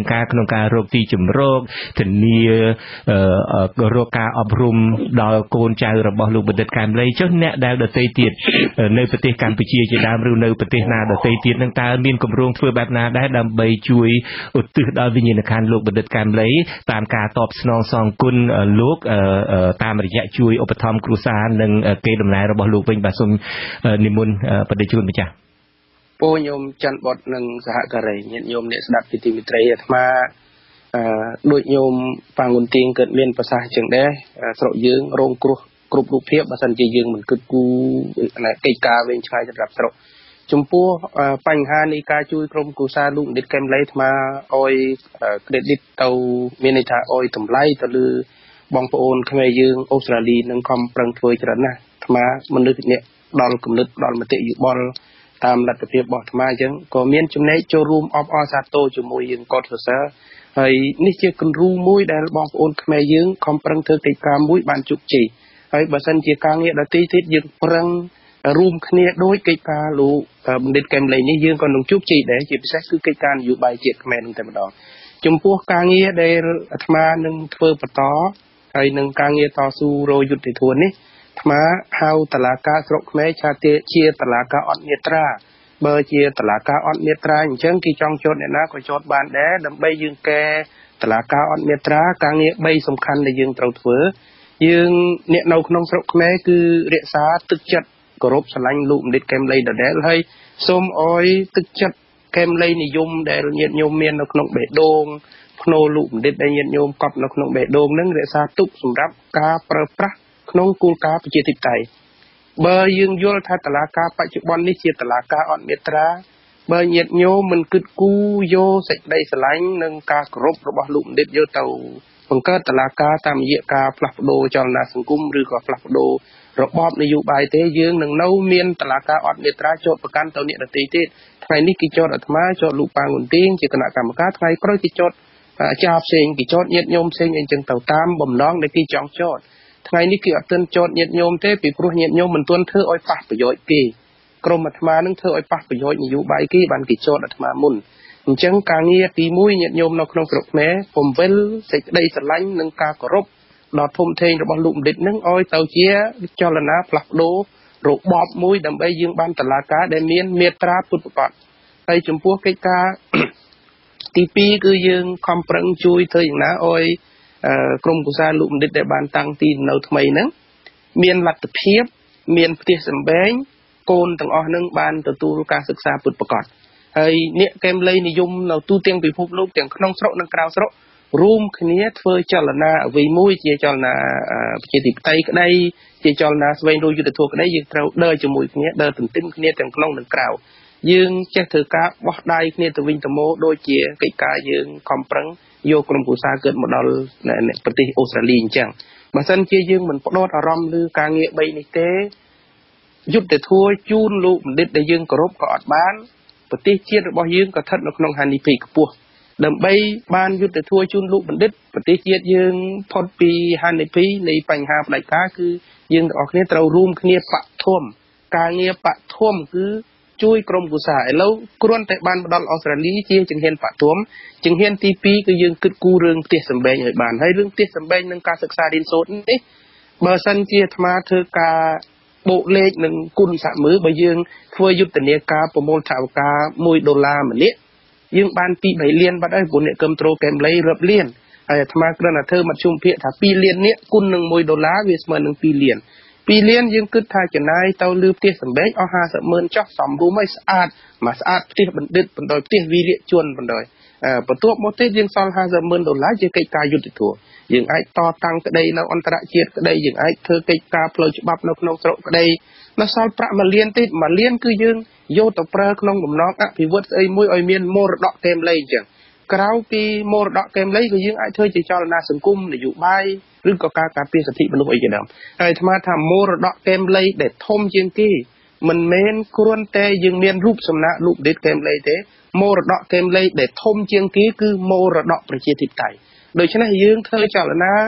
ការក្នុងការរកទីជំរកធានារកការអប់រំដល់កូនចៅរបស់លោកបណ្ឌិតកែមលីចុះអ្នកដែលដទៃទៀតនៅប្រទេសកម្ពុជាជាដើមឬនៅប្រទេសណាដទៃទៀតនឹងតើមានគម្រោងធ្វើបែបណាដែរដើម្បីជួយឧទ្ទិសដល់វិញ្ញាណក្ខន្ធលោកបណ្ឌិតកែមលីតាមការតបស្នងសងគុណលោកតាមរយៈជួយឧបត្ថម្ភគ្រួសារនិងគេដំណើររបស់លោកវិញបាទសូមនិមន្តបដិជនម្ចាស់ពូញោមច័ន្ទបុតនិងសហការីញាតិញោមអ្នកស្ដាប់ពីទីមិត្តរីអាត្មាអឺដូចញោមប៉ាងុនទៀងកើតមានប្រសាសន៍ចឹងដែរស្រុកយើងរងគ្រោះគ្រប់រូបភាពបើសិនជាយើងមិនគិតគូរកិច្ចការវែងឆ្ងាយសម្រាប់ស្រុកចំពោះបញ្ហានៃការជួយក្រុមគ្រួសារលោកបណ្ឌិតកែមលីអាត្មាអោយ credit ទៅមានន័យថាអោយតម្លៃទៅលើបងប្អូនខ្មែរយើងអូស្ត្រាលីនឹងខំប្រឹងធ្វើច្រើនណាស់អាត្មាមនុស្សអ្នកដល់គំនិតដល់មតិយោបល់តាមលទ្ធភាពរបស់អាត្មាអញ្ចឹងក៏មានចំណែកចូលរួមអបអរសាទរជាមួយយើងកត់សរសើរហើយនេះជាគំរូមួយដែលបងប្អូនខ្មែរយើងខំប្រឹងធ្វើកិច្ចការមួយបានជោគជ័យហើយបើសិនជាការងារដទៃទៀតយើងប្រឹងរួមគ្នាដោយកិច្ចការលោកបណ្ឌិតកែមលីនេះយើងក៏នឹងជោគជ័យដែរជាពិសេសគឺកិច្ចការនយោបាយជាតិខ្មែរនឹងតែម្ដងចំពោះការងារដែលអាត្មានឹងធ្វើបន្តហើយនឹងការងារតស៊ូរយុទ្ធធននេះអាត្មាហៅតឡាការស្រុកខ្មែរថាជាតឡាការអត់មេត្រាបើជាតឡាការអត់មេត្រាអញ្ចឹងគេចង់ចោទអ្នកណាក៏ចោទបានដែរដើម្បីយើងកែតឡាការអត់មេត្រាការងារបីសំខាន់ដែលយើងត្រូវធ្វើយើងអ្នកនៅក្នុងស្រុកខ្មែរគឺរក្សាទឹកចិត្តគោរពស្រឡាញ់លោកបណ្ឌិតកែមលីដដែលហើយសូមអោយទឹកចិត្តកែមលីនិយមដែលញាតិញោមមាននៅក្នុងបេះដូងភ្នោលោកបណ្ឌិតដែលញាតិញោមកប់នៅក្នុងបេះដូងនឹងរក្សាទុកសម្រាប់ការប្រើប្រាស់ក្នុងគោលការណ៍ប្រជាធិបតេយ្យបើយើងយល់ថាតឡាការបច្ចុប្បន្ននេះជាតឡាការអត់មេត្រាបើញាតិញោមមិនគិតគូរយកសេចក្តីស្រឡាញ់និងការគោរពរបស់លោកបណ្ឌិតយកទៅបង្កើតតឡាការតាមរយៈការផ្លាស់ប្ដូរចលនាសង្គមឬក៏ផ្លាស់ប្ដូររបបនយោបាយទេយើងនឹងនៅមានតឡាការអត់មេត្រាចោទប្រកាន់ទៅអ្នកដទៃទៀតថ្ងៃនេះគេចោទអាត្មាចោទលោកប៉ាងុនទៀងជាគណៈកម្មការថ្ងៃក្រោយគេចោទអាចារ្យផ្សេងគេចោទញាតិញោមផ្សេងអីចឹងទៅតាមបំណងដែលគេចង់ចោទថ្ងៃនេះគេអត់ទាន់ចោទញាតិញោមទេពីព្រោះញាតិញោមមិនទាន់ធ្វើឲ្យប៉ះប្រយោជន៍គេក្រុមអាត្មានឹងធ្វើឲ្យប៉ះប្រយោជន៍នយោបាយគេបានគេចោទអាត្មាមុនអញ្ចឹងការងារទីមួយញាតិញោមនៅក្នុងស្រុកខ្មែរពំវិលសេចក្តីស្រឡាញ់និងការគោរពដល់ធំធេងរបស់លោកបណ្ឌិតនឹងឲ្យទៅជាចលនាផ្លាស់ប្ដូររបបមួយដើម្បីយើងបានតឡាការដែលមានមេត្រាពុទ្ធប្រកបហើយចំពោះកិច្ចការទីពីរគឺយើងខំប្រឹងជួយធ្វើយ៉ាងណាឲ្យក្រុមគូសាលោកបណ្ឌិតដែលបានតាំងទីនៅថ្មីហ្នឹងមានលទ្ធភាពមានផ្ទះសម្បែងកូនទាំងអស់ហ្នឹងបានទទួលការសិក្សាពុទ្ធប្រកបហើយអ្នកកែមលីនិយមនៅទូទាំងពិភពលោកទាំងក្នុងស្រុកនិងក្រៅស្រុករួមគ្នាធ្វើចលនាអ្វីមួយជាចលនាប្រជាធិបតេយ្យក្តីជាចលនាស្វែងរកយុត្តិធម៌ក្តីយើងត្រូវដើរជាមួយគ្នាដើរទន្ទឹមគ្នាទាំងក្នុងនិងក្រៅយើងចេះធ្វើការបោះដៃគ្នាទៅវិញទៅមកដូចជាកិច្ចការយើងខំប្រឹងយកក្រុមគ្រួសារកើតមកដល់ប្រទេសអូស្ត្រាលីអញ្ចឹងបើសិនជាយើងមិនផ្ដោតអារម្មណ៍លើការងារបីនេះទេយុទ្ធធម៌ជូនលោកបណ្ឌិតដែលយើងគោរពក៏អត់បានប្រទេសជាតិរបស់យើងក៏ស្ថិតនៅក្នុងហានិភ័យខ្ពស់ដើម្បីបានយុទ្ធធម៌ជូនលោកបណ្ឌិតប្រទេសជាតិយើងផុតពីហានិភ័យនៃបញ្ហាផ្ដាច់ការគឺយើងទាំងអស់គ្នាត្រូវរួមគ្នាបឋមការងារបឋមគឺជួយក្រុមគូសាឥឡូវគ្រាន់តែបានមកដល់អូស្ត្រាលីជាជំហានបឋមជំហានទីពីរគឺយើងគិតគូររឿងផ្ទះសម្បែងឲ្យបានហើយរឿងផ្ទះសម្បែងនិងការសិក្សារៀនសូត្រនេះបើសិនជាអាត្មាធ្វើការបូកលេខនិងគុណសាក់មើលបើយើងធ្វើយុទ្ធនាការប្រមូលថវិកាមួយដុល្លារម្នាក់យើងបានពីបីលានបាត់ហើយព្រោះអ្នកគ្រប់ត្រូលកែមលីរាប់លានហើយអាត្មាគ្រាន់តែធ្វើមធ្យមភាគថាពីរលាននេះគុណនឹងមួយដុល្លារវាស្មើនឹងពីរលានពីរលានយើងគិតថាចំណាយទៅលើផ្ទះសម្បែងអស់ห้าสิบម៉ឺនចុះសំរួមឲ្យស្អាតមកស្អាតផ្ទះបណ្ឌិតបណ្ដោយផ្ទះវីរៈជនបណ្ដោយបន្ទាប់មកទៀតយើងសល់ห้าสิบម៉ឺនដុល្លារជាកិច្ចការយុត្តិធម៌យើងអាចតតាំងក្តីនៅអន្តរជាតិក្តីយើងអាចធ្វើកិច្ចការផ្លូវច្បាប់នៅក្នុងស្រុកក្តីនៅសល់ប្រាក់មួយលានទៀតមួយលានគឺយើងយកទៅប្រើក្នុងបំណងអភិវឌ្ឍស្អីមួយឲ្យមានមរតកកែមលីអញ្ចឹងក្រៅពីមរតកកែមលីក៏យើងអាចធ្វើជាចលនាសង្គមនយោបាយឬក៏ការការពារសិទ្ធិមនុស្សអីជាដើមហើយអាត្មាថាមរតកកែមលីដែលធំជាងគេមិនមែនគ្រាន់តែយើងមានរូបសំណាកលោកបណ្ឌិតកែមលីទេមរតកកែមលីដែលធំជាងគេគឺមរតកប្រជាធិបតេយ្យដូច្នេះយើងធ្វើចលនា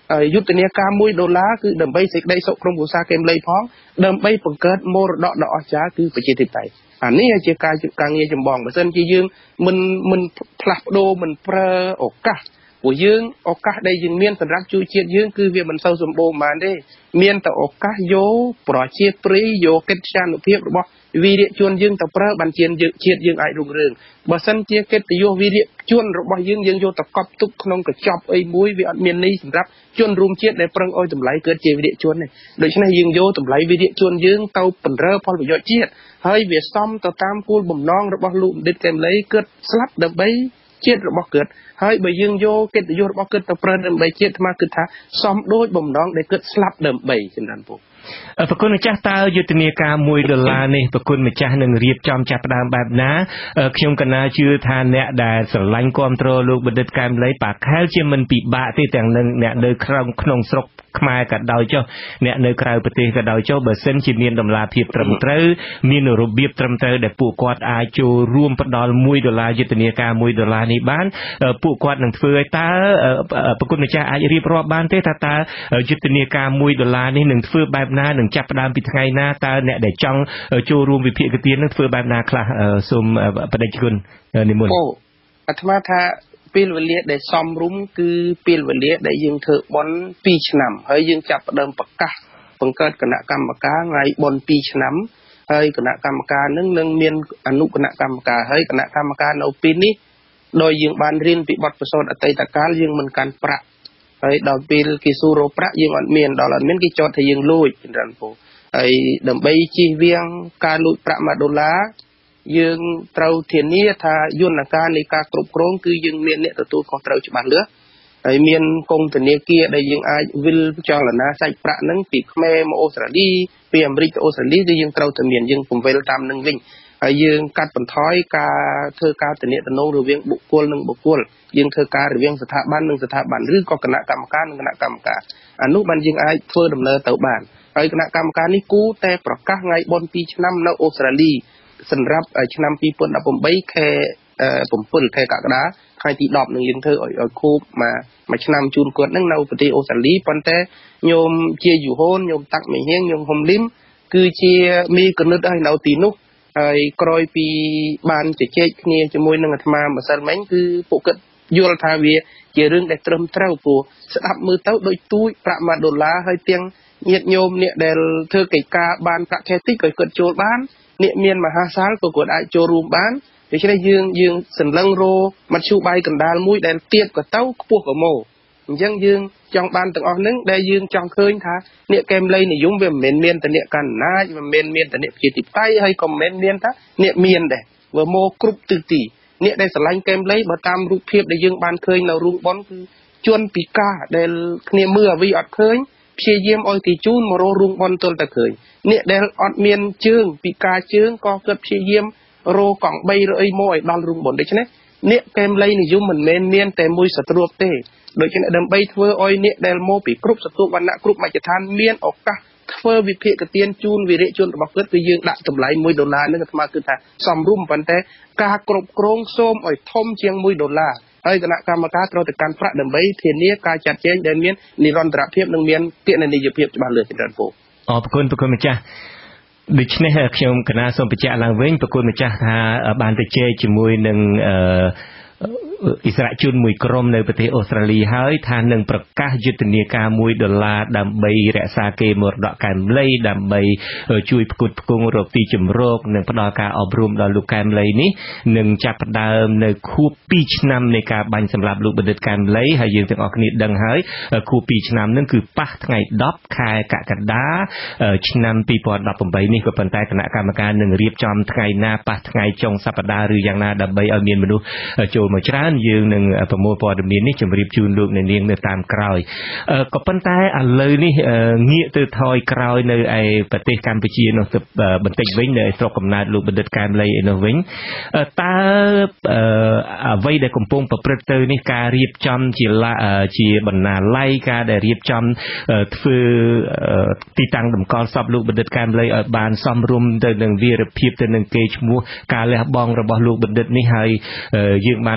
យុទ្ធនាការមួយដុល្លារគឺដើម្បីសេចក្តីសុខក្នុងគ្រួសារកេមលីផងដើម្បីបង្កើតមរតកដ៏អស្ចារ្យគឺប្រជាធិបតេយ្យអានេះជាការការងារចម្បងបើសិនជាយើងមិនមិនផ្លាស់ប្ដូរមិនប្រើឱកាសព្រោះយើងឱកាសដែលយើងមានសម្រាប់ជួយជាតិយើងគឺវាមិនសូវសម្បូរប៉ុន្មានទេមានតែឱកាសយកប្រជាប្រិយយកកិត្តិយសភាពរបស់វីរៈជនយើងទៅប្រើបានជាជាតិយើងអាចរុងរឿងបើសិនជាកិត្តិយសវីរៈជនរបស់យើងយើងយកទៅកប់ទុកក្នុងកញ្ចប់អីមួយវាអត់មានន័យសម្រាប់ជនរួមជាតិដែលប្រឹងអោយតម្លៃកើតជាវីរៈជនទេដូច្នេះយើងយកតម្លៃវីរៈជនយើងទៅបំរើផលប្រយោជន៍ជាតិហើយវាសមទៅតាមគោលបំណងរបស់លោកបណ្ឌិតកែមលីកើតស្លាប់ដើម្បីជាតិរបស់គាត់ហើយបើយើងយកកិត្តិយសរបស់គាត់ទៅប្រើដើម្បីជាតិអាត្មាគិតថាសមដូចបំណងដែលគាត់ស្លាប់ដើម្បីចំណានពូប្រគុណម្ចាស់តើយុទ្ធនាការមួយដុល្លារនេះប្រគុណម្ចាស់នឹងរៀបចំចាប់ផ្ដើមបែបណាខ្ញុំកណាជឿថាអ្នកដែលស្រឡាញ់គ្រប់គ្រងលោកបណ្ឌិតកែមលីប៉ាខែលជាមិនពិបាកទេទាំងនឹងអ្នកនៅក្នុងក្នុងស្រុកខ្មែរក៏ដោយចុះអ្នកនៅក្រៅប្រទេសក៏ដោយចុះបើសិនជាមានតម្លាភាពត្រឹមត្រូវមានរបៀបត្រឹមត្រូវដែលពួកគាត់អាចចូលរួមផ្ដល់មួយដុល្លារយុទ្ធនាការមួយដុល្លារនេះបានពួកគាត់នឹងធ្វើឲ្យតើប្រគុណម្ចាស់អាចរៀបរាប់បានទេថាតើយុទ្ធនាការមួយដុល្លារនេះនឹងធ្វើបែបណានឹងចាប់ផ្ដើមពីថ្ងៃណាតើអ្នកដែលចង់ចូលរួមវិភាគទាននឹងធ្វើបែបណាខ្លះសូមបដិជននិមន្តអូអាត្មាថាពេលវេលាដែលសំរុំគឺពេលវេលាដែលយើងធ្វើបន់ពីរឆ្នាំហើយយើងចាប់ផ្ដើមប្រកាសបង្កើតគណៈកម្មការថ្ងៃបន់ពីរឆ្នាំហើយគណៈកម្មការនឹងនឹងមានអនុគណៈកម្មការហើយគណៈកម្មការនៅពេលនេះដោយយើងបានរៀនពីបទពិសោធន៍អតីតកាលយើងមិនកាន់ប្រាក់ហើយដល់ពេលគេសួររកប្រាក់យើងអត់មានដល់អត់មានគេចោទថាយើងលួចចម្រើនពូហើយដើម្បីជៀសវាងការលួចប្រាក់មួយដុល្លារយើងត្រូវធានាថាយន្តការនៃការគ្រប់គ្រងគឺយើងមានអ្នកទទួលខុសត្រូវច្បាស់លាស់ហើយមានកងធនាគារដែលយើងអាចវិលចលនាសាច់ប្រាក់ហ្នឹងពីខ្មែរមកអូស្ត្រាលីពីអាមេរិកទៅអូស្ត្រាលីគឺយើងត្រូវតែមានយើងពង្វិលតាមនឹងវិញហើយយើងកាត់បន្ថយការធ្វើការទំនាក់ទំនងរវាងបុគ្គលនិងបុគ្គលយើងធ្វើការរវាងស្ថាប័ននិងស្ថាប័នឬក៏គណៈកម្មការនិងគណៈកម្មការអានោះបានយើងអាចធ្វើដំណើរទៅបានហើយគណៈកម្មការនេះគូតែប្រកាសថ្ងៃបុណ្យពីរឆ្នាំនៅអូស្ត្រាលីសម្រាប់ឆ្នាំពីរពាន់ដប់ប្រាំខែ7ខែកក្កដាថ្ងៃទីដប់នឹងយើងធ្វើឲ្យខូបមកមួយឆ្នាំជូនគាត់នឹងនៅប្រទេសអូស្ត្រាលីប៉ុន្តែញោមជាយូហូនញោមតាក់មេហៀងញោមហុំលឹមគឺជាមីកណិតឲ្យនៅទីនោះហើយក្រោយពីបានជជែកគ្នាជាមួយនឹងអាត្មាម្សិលមិញគឺពួកគាត់យល់ថាវាជារឿងដែលត្រឹមត្រូវព្រោះស្ដាប់មើលទៅដូចទូចប្រាក់មួយដុល្លារហើយទាំងញាតិញោមអ្នកដែលធ្វើកិច្ចការបានប្រាក់ខែតិចក៏គាត់ចូលបានអ្នកមានមហាសាលក៏គាត់អាចចូលរួមបានដូច្នេះយើងយើងសន្លឹងរមធ្យោបាយកណ្ដាលមួយដែលទៀបក៏ទៅខ្ពស់ក៏មកអញ្ចឹងយើងចង់បានទាំងអស់ហ្នឹងដែលយើងចង់ឃើញថាអ្នកកែមលីនិយមវាមិនមែនមានតែអ្នកកណ្ណាចមិនមែនមានតែអ្នកប្រជាធិបតេយ្យហើយក៏មិនមែនមានតែអ្នកមានដែរវាមកគ្រប់ទិសទីអ្នកដែលស្រឡាញ់កែមលីបើតាមរូបភាពដែលយើងបានឃើញនៅរូងប៉ុនគឺជនពិការដែលគ្នាមើលអាវីអត់ឃើញព្យាយាមឲ្យគេជូនមករករូងប៉ុនទល់តែឃើញអ្នកដែលអត់មានជើងពិការជើងក៏គាត់ព្យាយាមរកកង់បីឬអីមកឲ្យដល់រូងប៉ុនដូច្នេះអ្នកកែមលីនិយមមិនមែនមានតែមួយសត្រួតទេដូច្នេះដើម្បីធ្វើឲ្យអ្នកដែលមកពីគ្រប់សត្វវណ្ណៈគ្រប់មជ្ឈដ្ឋានមានឱកាសធ្វើវិភាគទានជូនវីរៈជនរបស់គាត់គឺយើងដាក់តម្លៃមួយដុល្លារនឹងអាត្មាគឺថាសមរម្យប៉ុន្តែការគ្រប់គ្រងសូមឲ្យធំជាងមួយដុល្លារហើយគណៈកម្មការត្រូវតែកាន់ប្រាក់ដើម្បីធានាការចាត់ចែងដែលមាននិរន្តរភាពនិងមានគណនេយ្យភាពច្បាស់លាស់ចម្រើនពូអរគុណប្រគុណម្ចាស់ដូច្នេះខ្ញុំកណាសូមបញ្ជាក់ឡើងវិញប្រគុណម្ចាស់ថាបានទៅជែកជាមួយនឹងអឺអិសរាជជនមួយក្រុមនៅប្រទេសអូស្ត្រាលីហើយថានឹងប្រកាសយុទ្ធនាការមួយដុល្លារដើម្បីរក្សាកេរមរតកកែមលីដើម្បីជួយផ្គត់ផ្គង់រកទីជម្រកនិងផ្ដល់ការអប់រំដល់លោកកែមលីនេះនឹងចាប់ផ្ដើមនៅខួបពីរឆ្នាំនៃការបាញ់សម្លាប់លោកបណ្ឌិតកែមលីហើយយើងទាំងអស់គ្នាដឹងហើយខួបពីរឆ្នាំនឹងគឺប៉ះថ្ងៃដប់ខែកក្កដាឆ្នាំពីរពាន់ដប់ប្រាំបីនេះក៏ប៉ុន្តែគណៈកម្មការនឹងរៀបចំថ្ងៃណាប៉ះថ្ងៃចុងសប្តាហ៍ឬយ៉ាងណាដើម្បីឲ្យមានមនុស្សចូលមកច្រើនយើងនឹងប្រមូលព័ត៌មាននេះជម្រាបជូនលោកអ្នកនាងនៅតាមក្រោយក៏ប៉ុន្តែឥឡូវនេះងាកទៅថយក្រោយនៅឯប្រទេសកម្ពុជានោះទៅបន្តិចវិញនៅស្រុកកំណើតលោកបណ្ឌិតកែមលីឯនោះវិញតើអ្វីដែលកំពុងប្រព្រឹត្តទៅនេះការរៀបចំជាជាបណ្ណាល័យការដែលរៀបចំធ្វើទីតាំងតម្កល់សពលោកបណ្ឌិតកែមលីឲ្យបានសមរម្យទៅនឹងវីរភាពទៅនឹងកេរ្តិ៍ឈ្មោះការលះបង់របស់លោកបណ្ឌិតនេះហើយយើងបានដឹងហើយ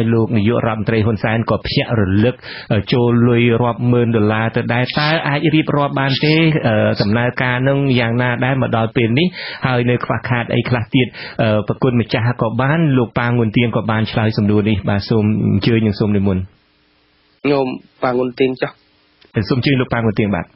លោកនាយករដ្ឋមន្ត្រីហ៊ុនសែនក៏ភ្ញាក់រលឹកចូលលុយរាប់ម៉ឺនដុល្លារទៅដែរតើអាចរៀបរាប់បានទេដំណើរការនឹងយ៉ាងណាដែរមកដល់ពេលនេះហើយនៅខ្វះខាតអីខ្លះទៀតប្រគុណម្ចាស់ក៏បានលោកប៉ាងុនទៀងក៏បានឆ្លើយសំណួរនេះបាទសូមអញ្ជើញនឹងសូមនិមន្តញោមប៉ាងុនទៀងចុះសូមអញ្ជើញលោកប៉ាងុនទៀងបាទ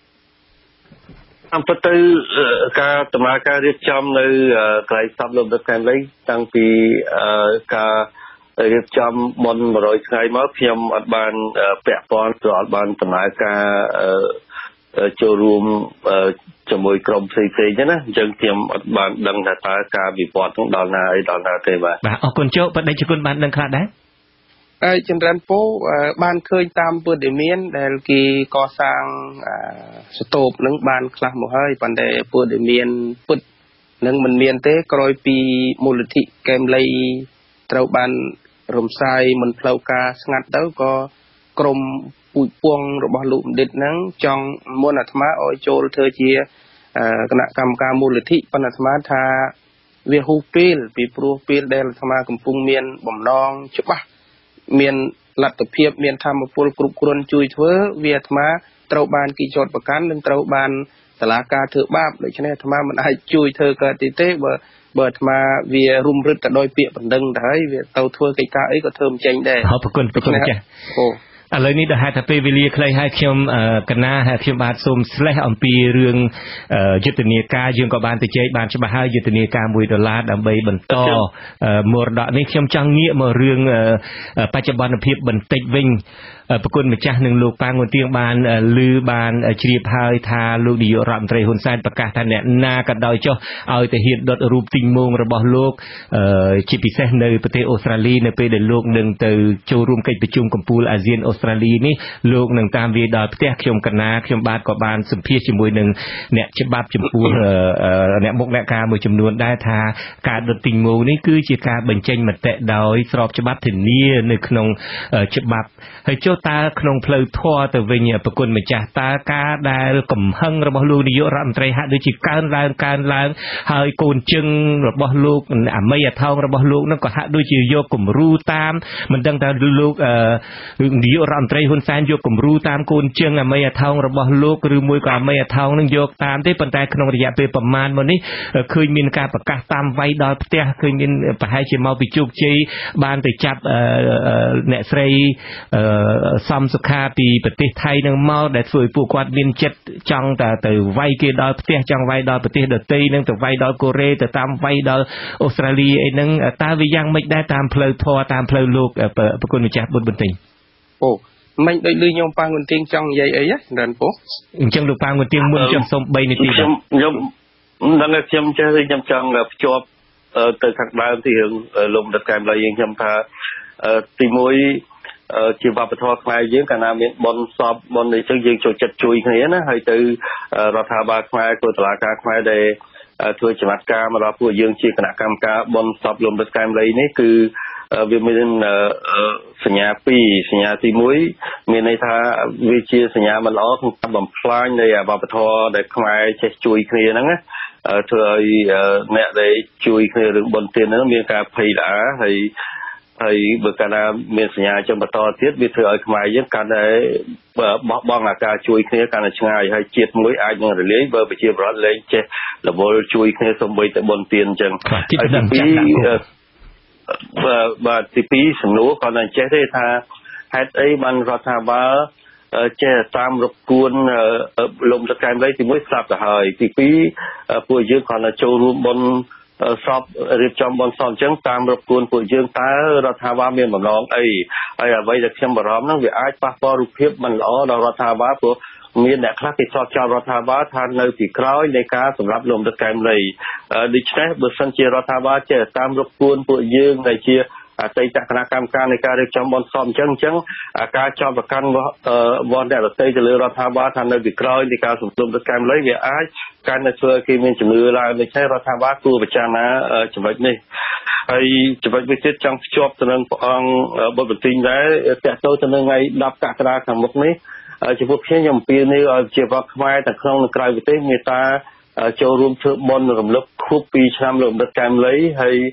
អំពិតទៅការដំណើរការរៀបចំនៅកន្លែងស្តាប់លំដាប់កែមលីតាំងពីការរៀបចំមុនone hundredថ្ងៃមកខ្ញុំអត់បានពាក់ព័ន្ធឬអត់បានដំណើរការចូលរួមជាមួយក្រុមផ្សេងៗទេណាអញ្ចឹងខ្ញុំអត់បានដឹងថាតើការវិវត្តន៍ដល់ណាអីដល់ណាទេបាទបាទអរគុណជោគបដិជគុណបានដឹងខ្លះដែរហើយចម្រើនពោបានឃើញតាមព័ត៌មានដែលគេកសាងស្ទូបនឹងបានខ្លះមកហើយប៉ុន្តែព័ត៌មានពុតនឹងមិនមានទេក្រោយពីមូលនិធិកែមលីត្រូវបានរំសាយមិនផ្លូវការស្ងាត់ទៅក៏ក្រុមពូជពងរបស់លោកបណ្ឌិតហ្នឹងចង់មុនអាត្មាឲ្យចូលធ្វើជាគណៈកម្មការមូលនិធិប៉ុន្តែអាត្មាថាវាហួសពេលពីព្រោះពេលដែលអាត្មាកំពុងមានបំណងច្បាស់មានលទ្ធភាពមានធម្មពលគ្រប់គ្រាន់ជួយធ្វើវាអាត្មាត្រូវបានគេចោទប្រកាន់និងត្រូវបានតុលាការធ្វើបាបដូច្នេះអាត្មាមិនអាចជួយធ្វើកើតទេទេបើបើអាត្មាវារុំរឹតទៅដោយពាក្យបណ្ដឹងទៅហើយវាទៅធ្វើកិច្ចការអីក៏ធ្វើមិនចេញដែរអរគុណប្រគុណចាស់អូឥឡូវនេះដល់ហេតុថាពេលវេលាខ្លីហើយខ្ញុំកណាហើយខ្ញុំបាទសូមស្លេះអំពីរឿងយុទ្ធនាការយើងក៏បានទៅជែកបានច្បាស់ហើយយុទ្ធនាការoneដុល្លារដើម្បីបន្តមរតកនេះខ្ញុំចង់ងាកមករឿងបច្ចុប្បន្នភាពបន្តិចវិញប្រគុណម្ចាស់នឹងលោកប៉ាងុនទៀងបានឮបានជ្រាបហើយថាលោកនាយករដ្ឋមន្ត្រីហ៊ុនសែនប្រកាសថាអ្នកណាក៏ដោយចុះឲ្យទៅហ៊ានដុតរូបទីងមងរបស់លោកជាពិសេសនៅប្រទេសអូស្ត្រាលីនៅពេលដែលលោកនឹងទៅចូលរួមកិច្ចប្រជុំកំពូលអាស៊ានអូស្ត្រាលីនេះលោកនឹងតាមវាដល់ផ្ទះខ្ញុំកណាខ្ញុំបាទក៏បានសម្ភាសជាមួយនឹងអ្នកច្បាប់ចំពោះអ្នកមុខអ្នកការមួយចំនួនដែរថាការដុតទីងមងនេះគឺជាការបញ្ចេញមតិដោយស្របច្បាប់ធានានៅក្នុងច្បាប់ហើយចុះតើក្នុងផ្លូវធម៌ទៅវិញប្រគុណម្ចាស់តើការដែលកំហឹងរបស់លោកនាយករដ្ឋមន្ត្រីហាក់ដូចជាកើនឡើងកើនឡើងហើយកូនជឹងរបស់លោកអមេយថោងរបស់លោកនឹងក៏ហាក់ដូចជាយកគំរូតាមមិនដឹងថាលោកនាយករដ្ឋមន្ត្រីហ៊ុនសែនយកគំរូតាមកូនជឹងអមេយថោងរបស់លោកឬមួយក៏អមេយថោងនឹងយកតាមទេប៉ុន្តែក្នុងរយៈពេលប្រមាណមកនេះឃើញមានការប្រកាសតាមវាយដល់ផ្ទះឃើញមានប្រហែលជាមកពីជោគជ័យបានទៅចាប់អ្នកស្រីសំសុខាពីប្រទេសថៃនឹងមកដែលធ្វើឲ្យពួកគាត់មានចិត្តចង់តែទៅវាយគេដល់ផ្ទះចង់វាយដល់ប្រទេសដទៃនឹងទៅវាយដល់កូរ៉េទៅតាមវាយដល់អូស្ត្រាលីអីហ្នឹងតើវាយ៉ាងម៉េចដែរតាមផ្លូវធម៌តាមផ្លូវលោកប្រគុណម្ចាស់បុត្របន្ទិញអូមិនដូចលឺខ្ញុំប៉ាងុនទៀងចង់និយាយអីហ្នឹងពូអញ្ចឹងលោកប៉ាងុនទៀងមុនខ្ញុំសូមthreeនាទីខ្ញុំខ្ញុំដឹងថាខ្ញុំចេះខ្ញុំចង់ភ្ជាប់ទៅខាងដើមទីរឿងលំដាប់កែមលីយើងខ្ញុំថាទីមួយជាវប្បធម៌ខ្មែរយើងកាលណាមានបុណ្យសពបុណ្យអីចឹងយើងចូលចិត្តជួយគ្នាណាហើយទៅរដ្ឋាភិបាលខ្មែរក៏តុលាការខ្មែរដែលធ្វើចំណាត់ការមកដល់ពួកយើងជាគណៈកម្មការបុណ្យសពលំដាប់កែមលីនេះគឺវាមានសញ្ញាពីរសញ្ញាទីមួយមានន័យថាវាជាសញ្ញាមិនល្អក្នុងការបំផ្លាញនៃវប្បធម៌ដែលខ្មែរចេះជួយគ្នាហ្នឹងណាធ្វើឲ្យអ្នកដែលជួយគ្នារឿងបុណ្យទានហ្នឹងមានការភ័យល្អហើយហើយបើកាលណាមានសញ្ញាចំបន្តទៀតវាធ្វើឲ្យខ្មែរយើងកាន់តែបោះបង់អាការជួយគ្នាកាន់តែឆ្ងាយហើយជាតិមួយអាចនឹងរលាយបើប្រជាពលរដ្ឋលែងចេះរវល់ជួយគ្នាសូម្បីតែបុណ្យទានអញ្ចឹងហើយទីពីរបាទទីពីរសំណួរគាត់នឹងចេះទេថាហេតុអីបានរដ្ឋាភិបាលចេះតាមរកគួនលំដាប់កែមលីទីមួយស្រាប់ទៅហើយទីពីរពួកយើងគាត់នឹងចូលរួមបុណ្យសពរៀបចំបុណ្យសពអញ្ចឹងតាមរកគួនពួកយើងតើរដ្ឋាភិបាលមានបំណងអីហើយអ្វីដែលខ្ញុំបារម្ភហ្នឹងវាអាចប៉ះពាល់រូបភាពមិនល្អដល់រដ្ឋាភិបាលព្រោះមានអ្នកខ្លះគេចោទចោលរដ្ឋាភិបាលថានៅពីក្រោយនៃការសម្រាប់លំដាប់កែមលីដូច្នេះបើសិនជារដ្ឋាភិបាលចេះតាមរកគួនពួកយើងដែលជាអតីតគណៈកម្មការនៃការរៀបចំបុណ្យសពអញ្ចឹងអញ្ចឹងការចោទប្រកាន់របស់អ្នកដទៃទៅលើរដ្ឋាភិបាលថានៅពីក្រោយនៃការសម្លុំទឹកកែមលីវាអាចកាន់តែធ្វើឲ្យគេមានជំនឿឡើងដូច្នេះរដ្ឋាភិបាលគួរពិចារណាចំណុចនេះហើយចំណុចនេះទៀតចង់ភ្ជាប់ទៅនឹងព្រះអង្គបុត្របន្ទិញដែរតើទៅទៅនឹងថ្ងៃtenកក្កដាខាងមុខនេះចំពោះខ្ញុំខ្ញុំអំពាវនាវឲ្យជាវត្តខ្មែរទាំងក្នុងនិងក្រៅប្រទេសមេត្តាចូលរួមធ្វើបុណ្យរំលឹកខួបtwoឆ្នាំលំដាប់កែមលីហើយ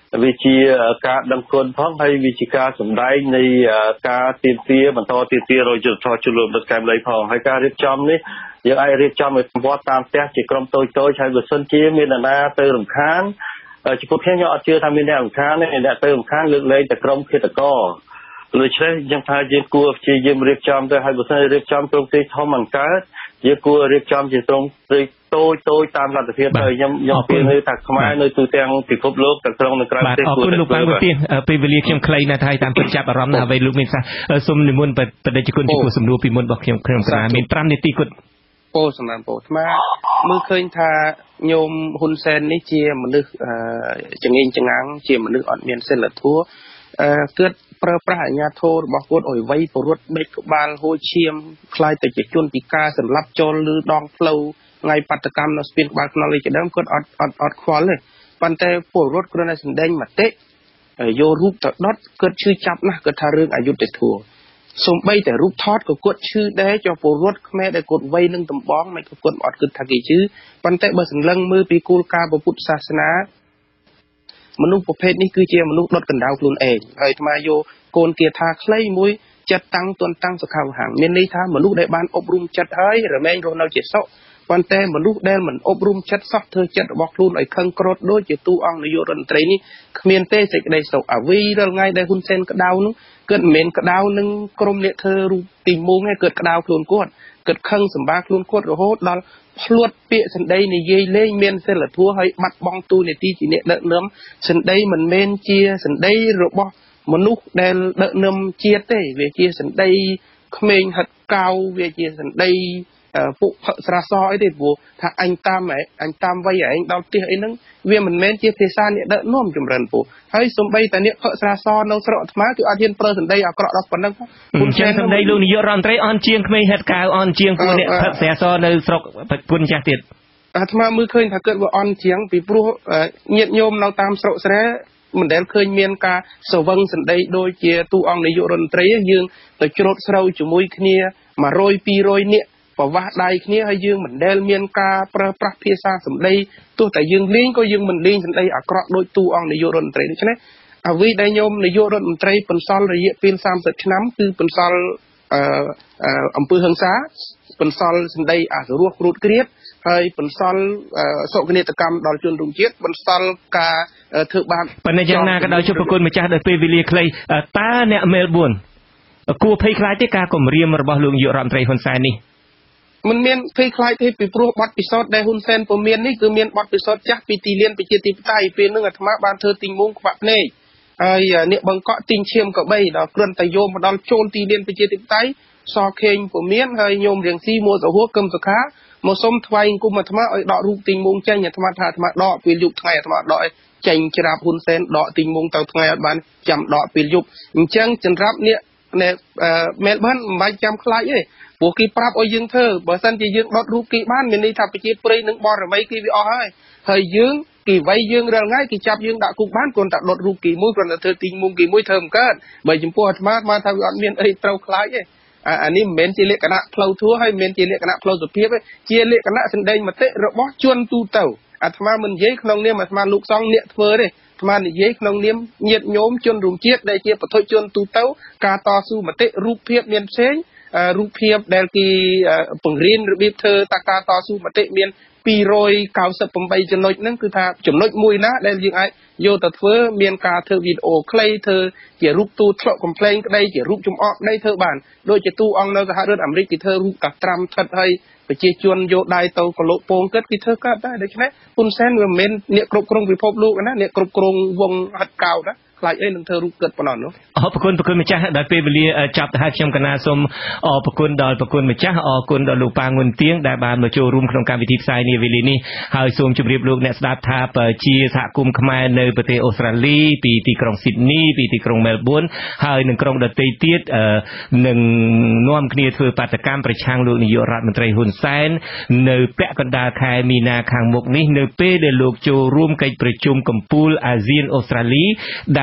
វាជាការដឹងគុណផងហើយវាជាការសម្ដែងនៃការទៀមទាបន្តទៀមទារយុទ្ធធរជលំដឹកកែមលីផងហើយការរៀបចំនេះយើងអាចរៀបចំឲ្យវត្តតាមផ្ទះជាក្រុមតូចតូចហើយបើសិនជាមានអ្នកណាទៅរំខានចំពោះខ្ញុំខ្ញុំអត់ជឿថាមានអ្នករំខានទេអ្នកទៅរំខានលើកលែងតែក្រុមឃាតករដូច្នេះយើងថាយើងគួរព្យាយាមរៀបចំទៅហើយបើសិនរៀបចំត្រង់ទីធំមិនកើតយើងគួររៀបចំជាត្រង់ទីតូចតូចតាមលទ្ធភាពទៅខ្ញុំខ្ញុំគិតថាខ្មែរនៅទូទាំងពិភពលោកទាំងក្នុងនិងក្រៅប្រទេសគួរតែធ្វើពេលវេលាខ្ញុំខ្លីណាស់ហើយតាមពិតចាប់អារម្មណ៍ណាស់អ្វីលោកមានសាសូមនិមន្តបដិជគុណចំពោះសំណួរពីមុនរបស់ខ្ញុំខ្ញុំស្រាមាន5នាទីគត់ពោសម្រាប់ពោអាត្មាមើលឃើញថាញោមហ៊ុនសែននេះជាមនុស្សចង្អៀងចង្អាំងជាមនុស្សអត់មានសិលធម៌គិតប្រើប្រាស់អាជ្ញាធររបស់គាត់ឲ្យវៃពរុតបេកក្បាលហួចឈាមខ្លាយទៅជាជនពិការសម្លាប់ចូលលើដងផ្លូវថ្ងៃបាតកម្មនៅស្ពានក្បាលខ្នល់នេះជាដើមគាត់អត់អត់អត់ខ្វល់ទេប៉ុន្តែពលរដ្ឋគ្រាន់តែសម្ដែងមតិយករូបទៅដុតគាត់ឈឺចាប់ណាស់គាត់ថារឿងអយុត្តិធម៌សំបីតែរូបថតក៏គាត់ឈឺដែរចុះពលរដ្ឋខ្មែរដែលគាត់វៃនឹងតំបងមិនក៏គាត់អត់គិតថាគេឈឺប៉ុន្តែបើសម្លឹងមើលពីគោលការណ៍ពុទ្ធសាសនាមនុស្សប្រភេទនេះគឺជាមនុស្សដុតកណ្ដៅខ្លួនឯងហើយអាត្មាយកកូនគាថាខ្លីមួយចិត្តតាំងទន់តាំងសុខវហាងមានន័យថាមនុស្សដែលបានអប់រំចិត្តហើយរមែងរស់នៅជាសុខប៉ុន្តែមនុស្សដែលមិនអប់រំចិត្តសោះធ្វើចិត្តរបស់ខ្លួនឲ្យខឹងក្រោធដូចជាតួអង្គនាយករដ្ឋមន្ត្រីនេះគ្មានទេសេចក្តីសុខអាវីរាល់ថ្ងៃដែលហ៊ុនសែនក្តៅនោះគាត់មិនមែនក្តៅនឹងក្រុមអ្នកធ្វើរូបទីមុងទេគាត់ក្តៅខ្លួនគាត់គាត់ខឹងសម្បាខ្លួនគាត់រហូតដល់ភ្លួតពាក្យសម្ដីនិយាយលេងមានសិលធម៌ហើយបាត់បង់ទូនាទីជាអ្នកដឹកនាំសម្ដីមិនមែនជាសម្ដីរបស់មនុស្សដែលដឹកនាំជាតិទេវាជាសម្ដីក្មេងហិតកៅវាជាសម្ដីពួកផឹកស្រាសអីទេព្រោះថាអញតាមហ៎អញតាមវ័យឯងដល់ផ្ទះអីហ្នឹងវាមិនមែនជាភាសាអ្នកដឹកនាំចម្រើនពោះហើយសំបីតាអ្នកផឹកស្រាសនៅស្រុកអាត្មាគឺអត់ហ៊ានប្រើសម្ដីអាក្រក់ដល់ប៉ុណ្ណឹងពុនចាស់សម្ដីលោកនាយករដ្ឋមន្ត្រីអន់ជាងក្មេងហិតកៅអន់ជាងពួកអ្នកផឹកស្រាសនៅស្រុកពុនចាស់ទៀតអាត្មាមើលឃើញថាគាត់វាអន់ជាងពីព្រោះញាតិញោមនៅតាមស្រុកស្រែមិនដែលឃើញមានការសវឹងសម្ដីដូចជាទូអង្គនាយករដ្ឋមន្ត្រីយើងទៅច្រូតស្រូវជាមួយគ្នា100 200នាក់ប្រវាស់ដៃគ្នាហើយយើងមិនដែលមានការប្រើប្រាស់ភាសាសម្ដីទោះតែយើងលេងក៏យើងមិនលេងសម្ដីអាក្រក់ដូចទូអង្គនាយករដ្ឋមន្ត្រីដូច្នេះអ្វីដែលញោមនាយករដ្ឋមន្ត្រីបន្សល់រយៈពេល30ឆ្នាំគឺបន្សល់អឺអំពើហិង្សាបន្សល់សម្ដីអសរោះគ្រូតគ្រៀតហើយបន្សល់សុខនេតកម្មដល់ជនរួមជាតិបន្សល់ការធ្វើបាបប៉ុន្តែយ៉ាងណាក៏ដោយជួបប្រគុណម្ចាស់ដោយពេលវេលាខ្លីតើអ្នកមែលប៊នគួរភ័យខ្លាចទេការគម្រាមរបស់លោកនាយករដ្ឋមន្ត្រីហ៊ុនសែននេះមិនមានភ័យខ្លាចទេពីព្រោះបទពិសោធន៍ដែលហ៊ុនសែនពុំមាននេះគឺមានបទពិសោធន៍ចាស់ពីទីលានប្រជាធិបតេយ្យពេលនឹងអាត្មាបានធ្វើទីងមុងខ្វាក់ភ្នែកហើយអ្នកបង្កក់ទីងឈាមកបីដល់គ្រាន់តែយកមកដល់ចូលទីលានប្រជាធិបតេយ្យសខេងពុំមានហើយញោមរៀងស៊ីមួសហួរកឹមសុខាមកសុំថ្វាយអង្គមអាត្មាឲ្យដករូបទីងមុងចេញអាត្មាថាអាត្មាដកពេលយប់ថ្ងៃអាត្មាដកចេញច្រាបហ៊ុនសែនដកទីងមុងទៅថ្ងៃអត់បានចាំដកពេលយប់អញ្ចឹងសម្រាប់អ្នកអ្នកមែលប៊នមិនបាច់ចាំខ្លាចទេព្រោះគេប្រាប់ឲ្យយើងធ្វើបើសិនជាយើងដុតរូបគេបានមានន័យថាប្រជាប្រិយនឹងបរមីគេវាអស់ហើយហើយយើងគេវាយយើងរាល់ថ្ងៃគេចាប់យើងដាក់គុកបានគ្រាន់តែដុតរូបគេមួយគ្រាន់តែធ្វើទីងមុំគេមួយធ្វើមិនកើតបើចំពោះអាត្មាអាត្មាថាវាអត់មានអីត្រូវខ្លាចទេអានេះមិនមែនជាលក្ខណៈផ្លូវធัวហើយមិនមែនជាលក្ខណៈផ្លូវសុភាពទេជាលក្ខណៈសម្ដែងមតិរបស់ជនទូទៅអាត្មាមិននិយាយក្នុងនាមអាត្មាលោកសង្ឃអ្នកធ្វើទេអាត្មានិយាយក្នុងនាមញាតិញោមជនរួមជាតិដែលជាបទជនទូទៅការតស៊ូមតិរូបភាពមានផ្សេងរូបភាពដែលគេបង្រៀនរបៀបធ្វើតាការតស៊ូមតិមានពីររយកៅសិបប្រាំចំណុចហ្នឹងគឺថាចំណុចមួយណាដែលយើងអាចយកទៅធ្វើមានការធ្វើវីដេអូខ្លីធ្វើជារូបទូធ្លុកកំ pl ែងក្តីជារូបចំអកក្តីធ្វើបានដូចជាទូអង្គនៅសហរដ្ឋអាមេរិកគេធ្វើរូបកាត្រាំថិតហើយប្រជាជនយកដៃទៅកលោកពងគិតគេធ្វើកើតដែរដូច្នេះហ៊ុនសែនវាមិនមែនអ្នកគ្រប់គ្រងពិភពលោកណាអ្នកគ្រប់គ្រងវងហិតកោតណាខ្លាចអីនឹងធ្វើរូបគិតប៉ុណ្ណោះនោះអរគុណប្រគុណម្ចាស់ដល់ពេលវេលាចាប់ទៅហើយខ្ញុំកណាសូមអរគុណដល់ប្រគុណម្ចាស់អរគុណដល់លោកប៉ាងុនទៀងដែលបានមកចូលរួមក្នុងកម្មវិធីផ្សាយនាវេលានេះហើយសូមជម្រាបលោកអ្នកស្ដាប់ថាជាសហគមន៍ខ្មែរនៅប្រទេសអូស្ត្រាលីពីទីក្រុងស៊ីដនីពីទីក្រុងមែលប៊នហើយនឹងក្រុងដទៃទៀតនឹងនាំគ្នាធ្វើបាតកម្មប្រឆាំងលោកនាយករដ្ឋមន្ត្រីហ៊ុនសែននៅពាក់កណ្ដាលខែមីនាខាងមុខនេះនៅពេលដែលលោកចូលរួមកិច្ចប្រជុំកំពូលអាស៊ានអូស្ត្រាលីដែល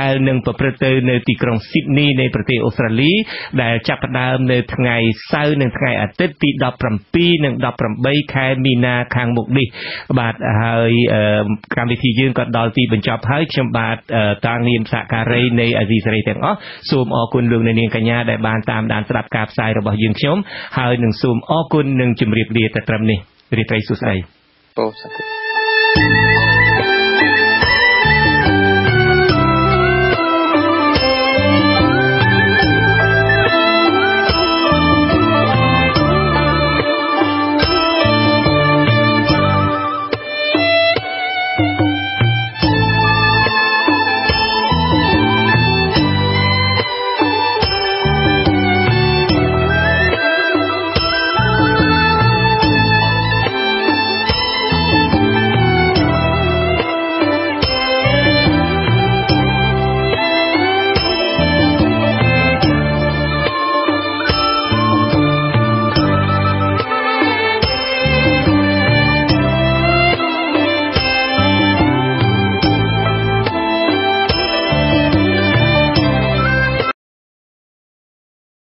ដែលនឹងប្រព្រឹត្តទៅនៅទីក្រុង Sydney នៃប្រទេសអូស្ត្រាលីដែលចាប់ផ្ដើមនៅថ្ងៃសៅរ៍និងថ្ងៃអាទិត្យទីដប់ប្រាំពីរនិងដប់ប្រាំបីខែមីនាខាងមុខនេះបាទហើយកម្មវិធីយើងក៏ដល់ទីបញ្ចប់ហើយខ្ញុំបាទតាងនាមសហការីនៃអាស៊ីសេរីទាំងអស់សូមអរគុណលោកអ្នកនាងកញ្ញាដែលបានតាមដានស្ដាប់ការផ្សាយរបស់យើងខ្ញុំហើយនឹងសូមអរគុណនិងជម្រាបលាតែត្រឹមនេះរីករាយសួស្ដី Oh,